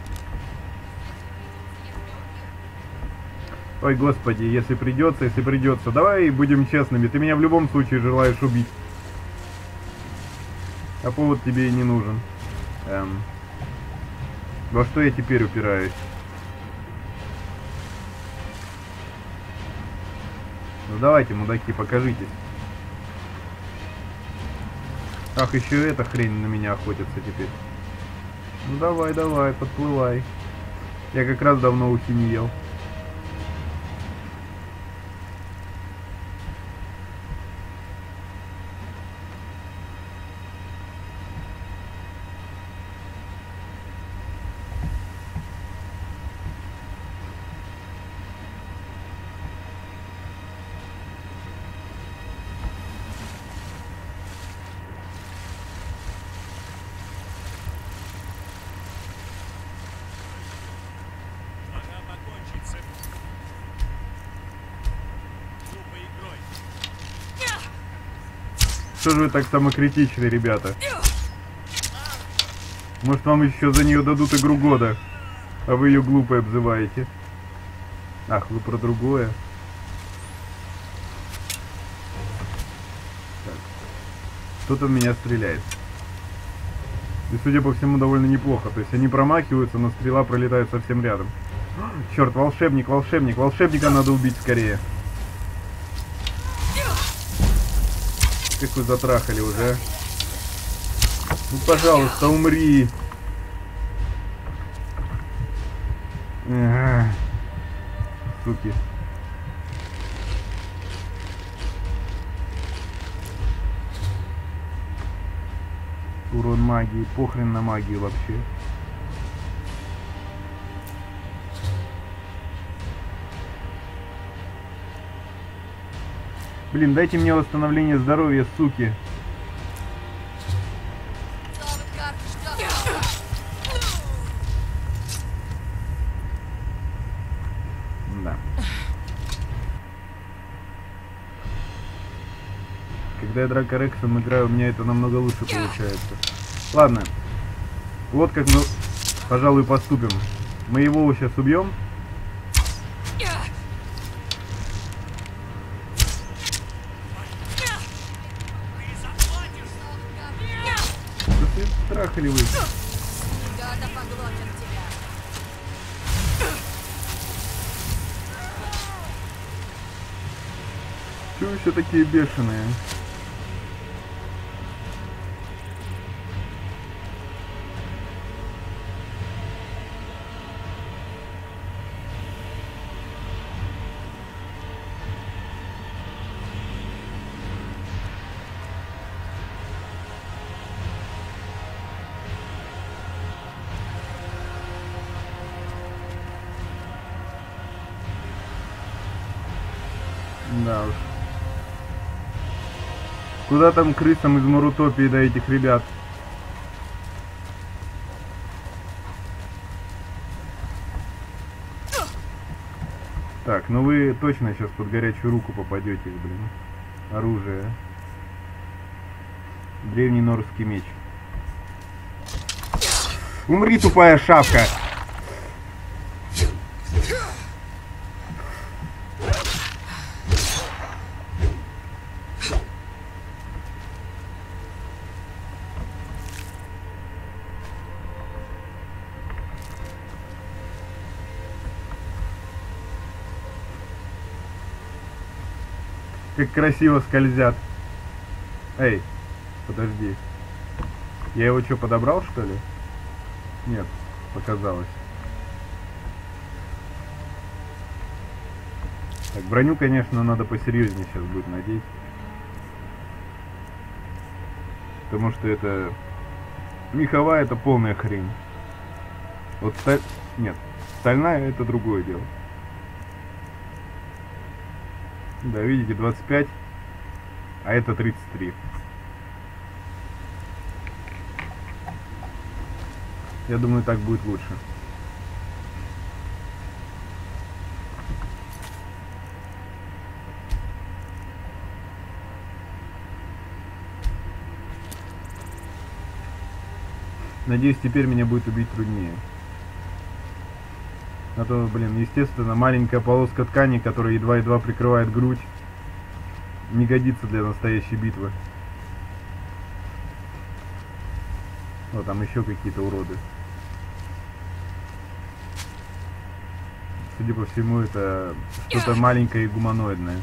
Ой, господи, если придется, если придется. Давай будем честными. Ты меня в любом случае желаешь убить. А повод тебе и не нужен. Эм. Во что я теперь упираюсь? Ну давайте, мудаки, покажитесь. Ах, еще эта хрень на меня охотится теперь. Ну давай, давай, подплывай. Я как раз давно ухи не ел. Что же вы так самокритичны, ребята? Может, вам еще за нее дадут игру года, а вы ее глупой обзываете? Ах, вы про другое. Кто-то в меня стреляет. И, судя по всему, довольно неплохо. То есть они промахиваются, но стрела пролетает совсем рядом. Черт, волшебник, волшебник. Волшебника надо убить скорее. Как вы затрахали уже. Ну, пожалуйста, умри. Ага. Суки. Урон магии. Похрен на магию вообще. Блин, дайте мне восстановление здоровья, суки. Да. Когда я Дракорексом играю, у меня это намного лучше получается. Ладно. Вот как мы, пожалуй, поступим. Мы его сейчас убьем. Трахали вы. Гада поглотят тебя. Чего вы все такие бешеные? Да уж. Куда там крысам из Мурутопии до этих ребят? Так, ну вы точно сейчас под горячую руку попадете, блин. Оружие. Древний норский меч. Умри, тупая шавка! Как красиво скользят. Эй, подожди. Я его что, подобрал, что ли? Нет, показалось. Так, броню, конечно, надо посерьезнее сейчас будет надеть. Потому что это... Меховая это полная хрень. Вот сталь... Нет, стальная это другое дело. Да, видите, двадцать пять, а это тридцать три. Я думаю, так будет лучше. Надеюсь, теперь меня будет убить труднее. А то, блин, естественно, маленькая полоска ткани, которая едва-едва прикрывает грудь, не годится для настоящей битвы. О, там еще какие-то уроды. Судя по всему, это что-то маленькое и гуманоидное.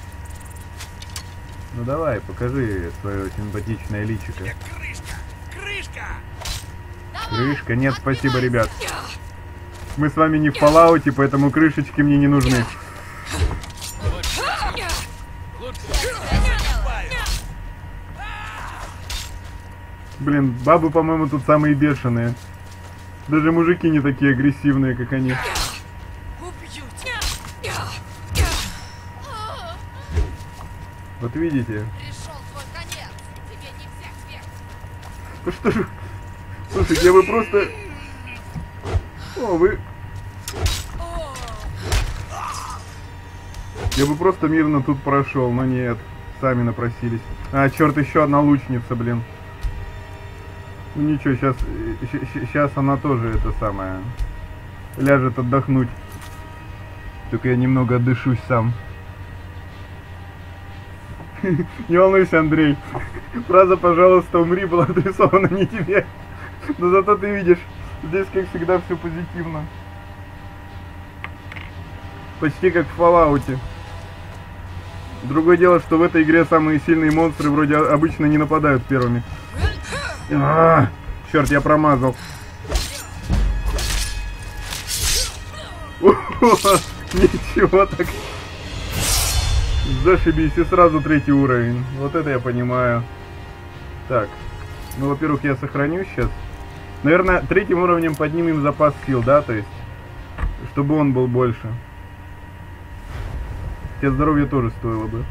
Ну давай, покажи свое симпатичное личико. Крышка! Крышка! Крышка? Нет, спасибо, ребят. Мы с вами не в Fallout, поэтому крышечки мне не нужны. Блин, бабы, по-моему, тут самые бешеные. Даже мужики не такие агрессивные, как они. Вот видите? Ну что же... Слушайте, я бы просто... О, вы... Я бы просто мирно тут прошел, но нет. Сами напросились. А, черт, еще одна лучница, блин. Ну ничего, сейчас... Сейчас она тоже это самое... Ляжет отдохнуть. Только я немного отдышусь сам. Не волнуйся, Андрей. Фраза «пожалуйста, умри» была адресована не тебе. Но зато ты видишь, здесь, как всегда, все позитивно. Почти как в Fallout. Другое дело, что в этой игре самые сильные монстры вроде обычно не нападают первыми. А-а-а! Черт, я промазал. Ничего так. Зашибись, и сразу третий уровень. Вот это я понимаю. Так. Ну, во-первых, я сохраню сейчас. Наверное, третьим уровнем поднимем запас сил, да? То есть, чтобы он был больше. Хотя здоровье тоже стоило бы.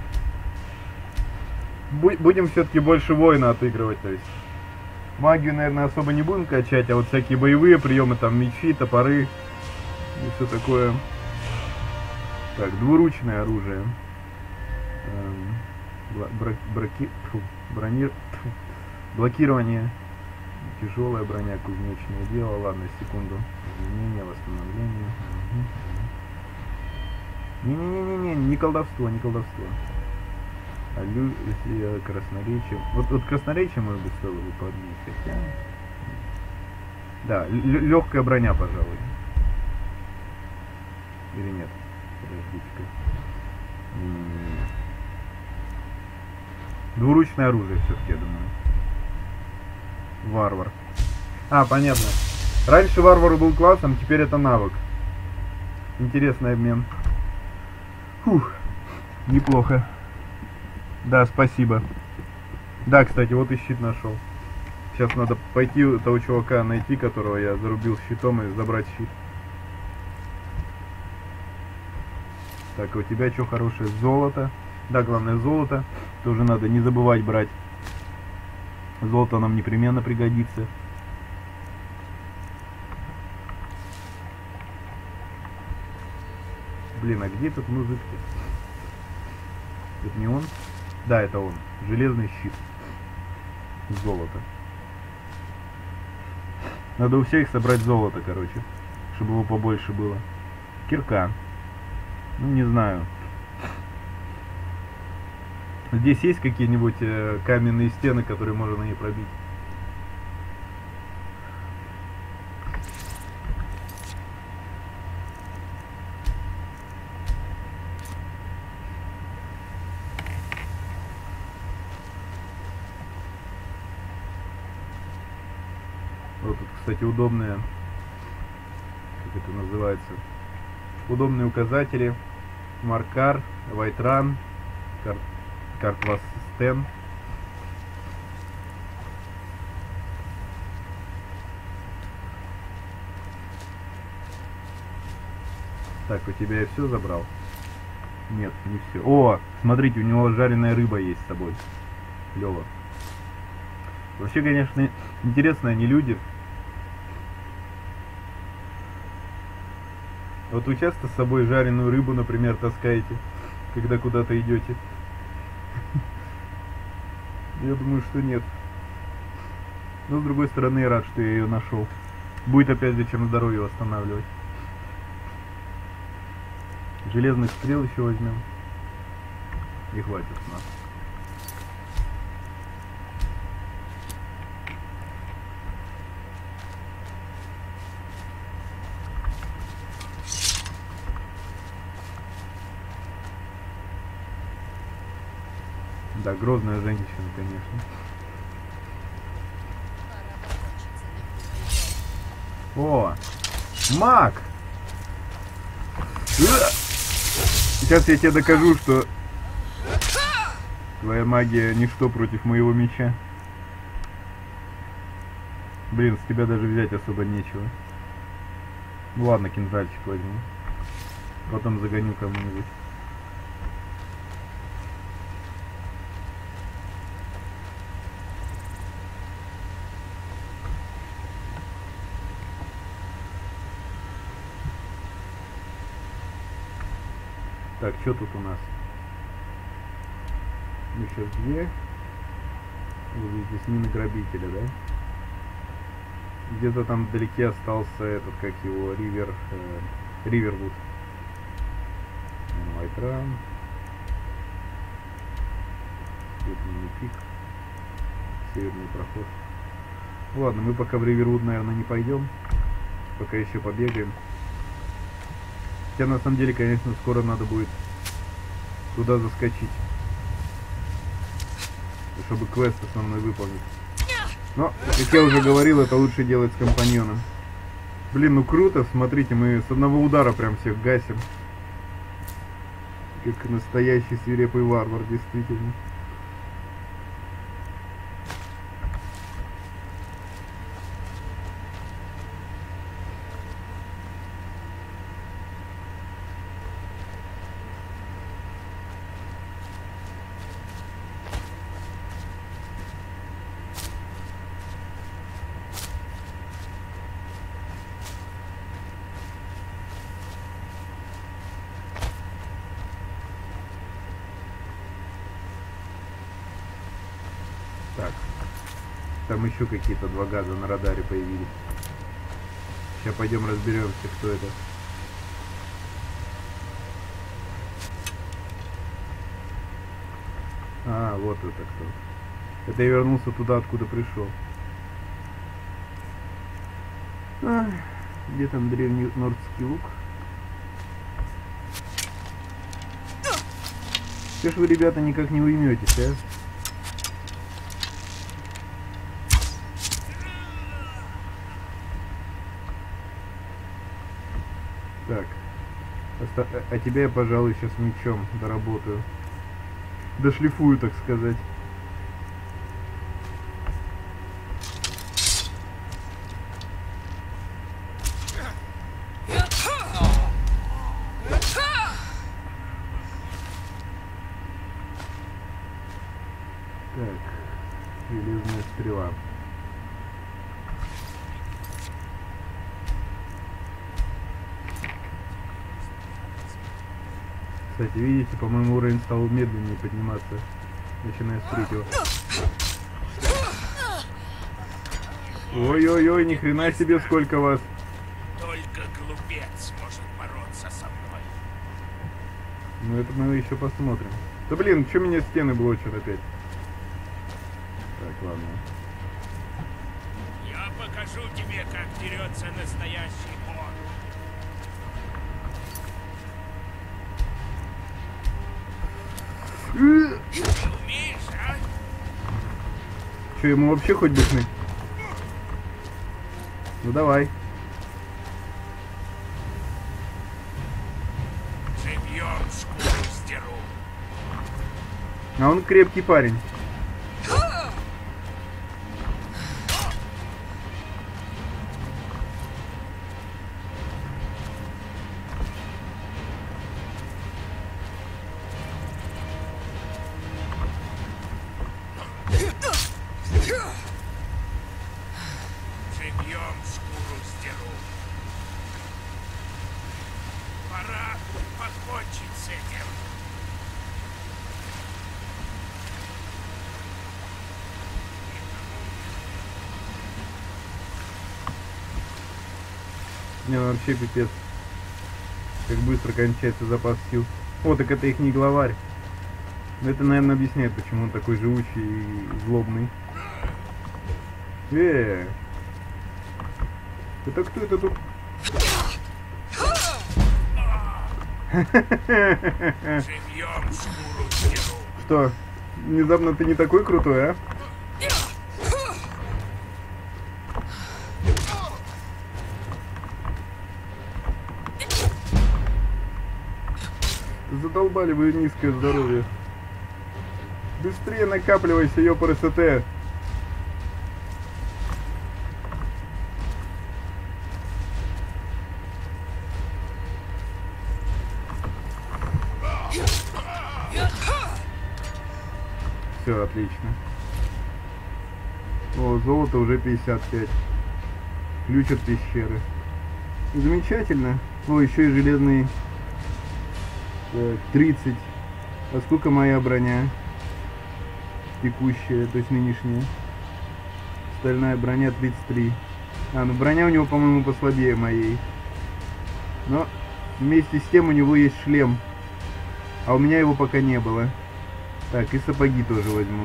Будем все-таки больше воина отыгрывать, то есть. Магию, наверное, особо не будем качать, а вот всякие боевые приемы, там, мечи, топоры и все такое. Так, двуручное оружие. Эм, бра браки фу, брони фу, блокирование. Тяжелая броня, кузнечное дело. Ладно, секунду. Изменение, восстановление. Не-не-не-не, не колдовство, не колдовство. Аллюзия, красноречие. Вот, вот красноречие, может быть, стоило бы поднять, хотя... Да, легкая броня, пожалуй. Или нет? Подождите-ка. Не-не-не. Двуручное оружие все-таки, я думаю. Варвар. А, понятно. Раньше варвар был классом, теперь это навык. Интересный обмен. Фух, неплохо. Да, спасибо. Да, кстати, вот и щит нашел. Сейчас надо пойти у того чувака найти, которого я зарубил щитом, и забрать щит. Так, у тебя что хорошее? Золото. Да, главное золото. Тоже надо не забывать брать. Золото нам непременно пригодится. Блин, а где этот мужик-то? Это не он? Да, это он. Железный щит. Золото. Надо у всех собрать золото, короче. Чтобы его побольше было. Кирка. Ну, не знаю. Здесь есть какие-нибудь э, каменные стены, которые можно на ней пробить? Вот тут, кстати, удобные, как это называется, удобные указатели. Маркар, Вайтран, карт, карт Стен. Так, у тебя я все забрал? Нет, не все. О, смотрите, у него жареная рыба есть с собой. Клево. Вообще, конечно, интересно, они люди. Вот вы часто с собой жареную рыбу, например, таскаете, когда куда-то идете? Я думаю, что нет. Но с другой стороны, я рад, что я ее нашел. Будет опять зачем здоровье восстанавливать. Железных стрел еще возьмем. И хватит с нас. Да, грозная женщина, конечно. О, маг! Сейчас я тебе докажу, что твоя магия ничто против моего меча. Блин, с тебя даже взять особо нечего. Ну ладно, кинжальчик возьму. Потом загоню кому-нибудь. Так, что тут у нас? Ну, сейчас две. Вот здесь мины грабителя, да? Где-то там вдалеке остался этот, как его, Ривер, э, Ривервуд. Вайтран. Северный пик. Северный проход. Ладно, мы пока в Ривервуд, наверное, не пойдем. Пока еще побегаем. Хотя на самом деле, конечно, скоро надо будет туда заскочить. Чтобы квест основной выполнить. Но, как я уже говорил, это лучше делать с компаньоном. Блин, ну круто, смотрите, мы с одного удара прям всех гасим. Как настоящий свирепый варвар, действительно. Так, там еще какие-то два газа на радаре появились. Сейчас пойдем разберемся, кто это. А, вот это кто. Это я вернулся туда, откуда пришел. А, где там древний нордский лук? Что ж вы, ребята, никак не уйметесь, а? Так, а, а тебя я, пожалуй, сейчас мечом доработаю. Дошлифую, так сказать. Так, железная стрела. Кстати, видите, по-моему, уровень стал медленнее подниматься, начиная с третьего. Ой-ой-ой, ни хрена себе, сколько вас. Только глупец может бороться со мной. Ну это мы еще посмотрим. Да блин, что меня стены блочат опять? Так, ладно. Я покажу тебе, как дерется настоящий орк. Умеешь, а? Че, ему вообще хоть душны? Ну давай. Живьем шкуру сдеру. А он крепкий парень. Живьем шкуру сдеру. Пора покончить с этим. Не, ну вообще пипец. Как быстро кончается запас сил. О, так это их не главарь. Но это, наверное, объясняет, почему он такой живучий и злобный. Э, это кто это тут? Что? Внезапно ты не такой крутой, а? Задолбали вы низкое здоровье. Быстрее накапливайся, ёпар СТ. Все, отлично. О, золото уже пятьдесят пять. Ключ от пещеры. Замечательно. О, еще и железный. Так, тридцать. А сколько моя броня? Текущая, то есть нынешняя. Стальная броня тридцать три. А, ну броня у него, по-моему, послабее моей. Но вместе с тем у него есть шлем. А у меня его пока не было. Так, и сапоги тоже возьму.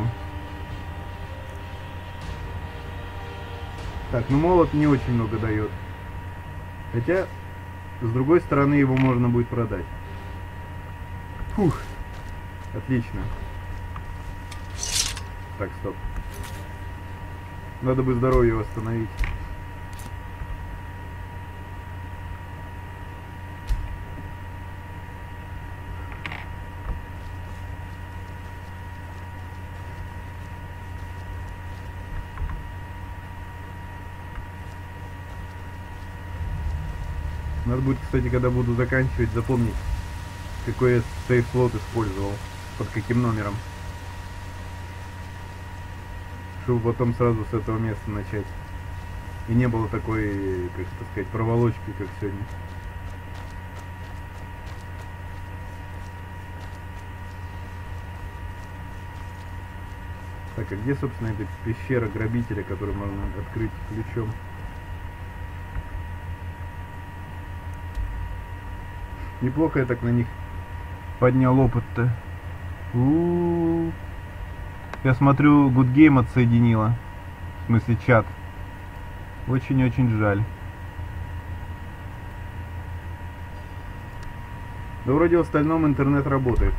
Так, ну молот не очень много дает. Хотя, с другой стороны, его можно будет продать. Фух. Отлично. Так, стоп. Надо бы здоровье восстановить. Надо будет, кстати, когда буду заканчивать, запомнить, какой я сейф-слот использовал, под каким номером. Чтобы потом сразу с этого места начать. И не было такой, как это сказать, проволочки, как сегодня. Так, а где, собственно, эта пещера грабителя, которую можно открыть ключом? Неплохо я так на них поднял опыт-то. У-у-у. Я смотрю, Good Game отсоединила. В смысле, чат. Очень-очень жаль. Да вроде в остальном интернет работает.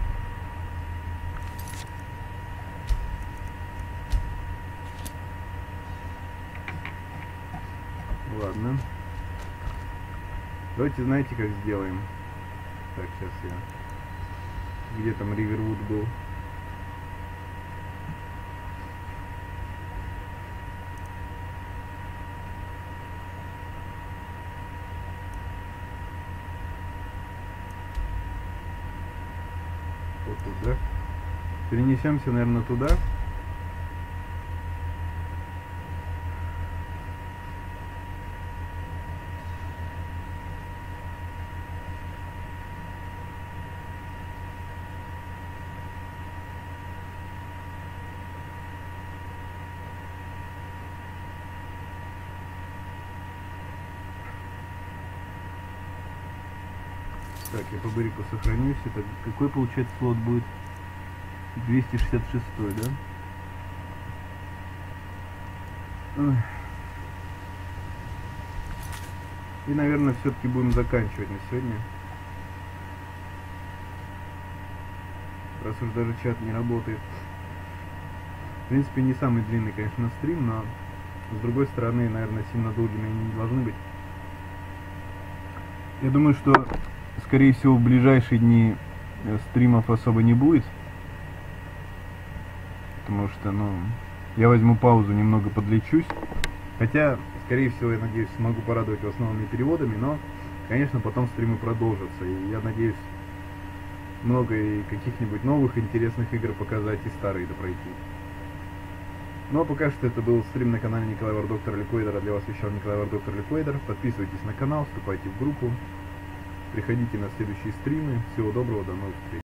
Ладно. Давайте, знаете, как сделаем? Так, сейчас я... Где там Ривервуд был? Вот туда. Перенесемся, наверное, туда. Так, я по бырику сохранюсь. Это какой, получается, слот будет? двести шестьдесят шестой, да? Ой. И, наверное, все-таки будем заканчивать на сегодня. Раз уж даже чат не работает. В принципе, не самый длинный, конечно, стрим, но с другой стороны, наверное, сильно долгими они не должны быть. Я думаю, что скорее всего в ближайшие дни стримов особо не будет, потому что, ну, я возьму паузу, немного подлечусь, хотя, скорее всего, я надеюсь, смогу порадовать вас новыми переводами, но, конечно, потом стримы продолжатся, и я надеюсь много и каких-нибудь новых интересных игр показать, и старые допройти. Ну а пока что это был стрим на канале Николай Вар Доктор Ликвейдер, для вас вещал Николай Вар Доктор Ликвейдер. Подписывайтесь на канал, вступайте в группу, приходите на следующие стримы. Всего доброго, до новых встреч.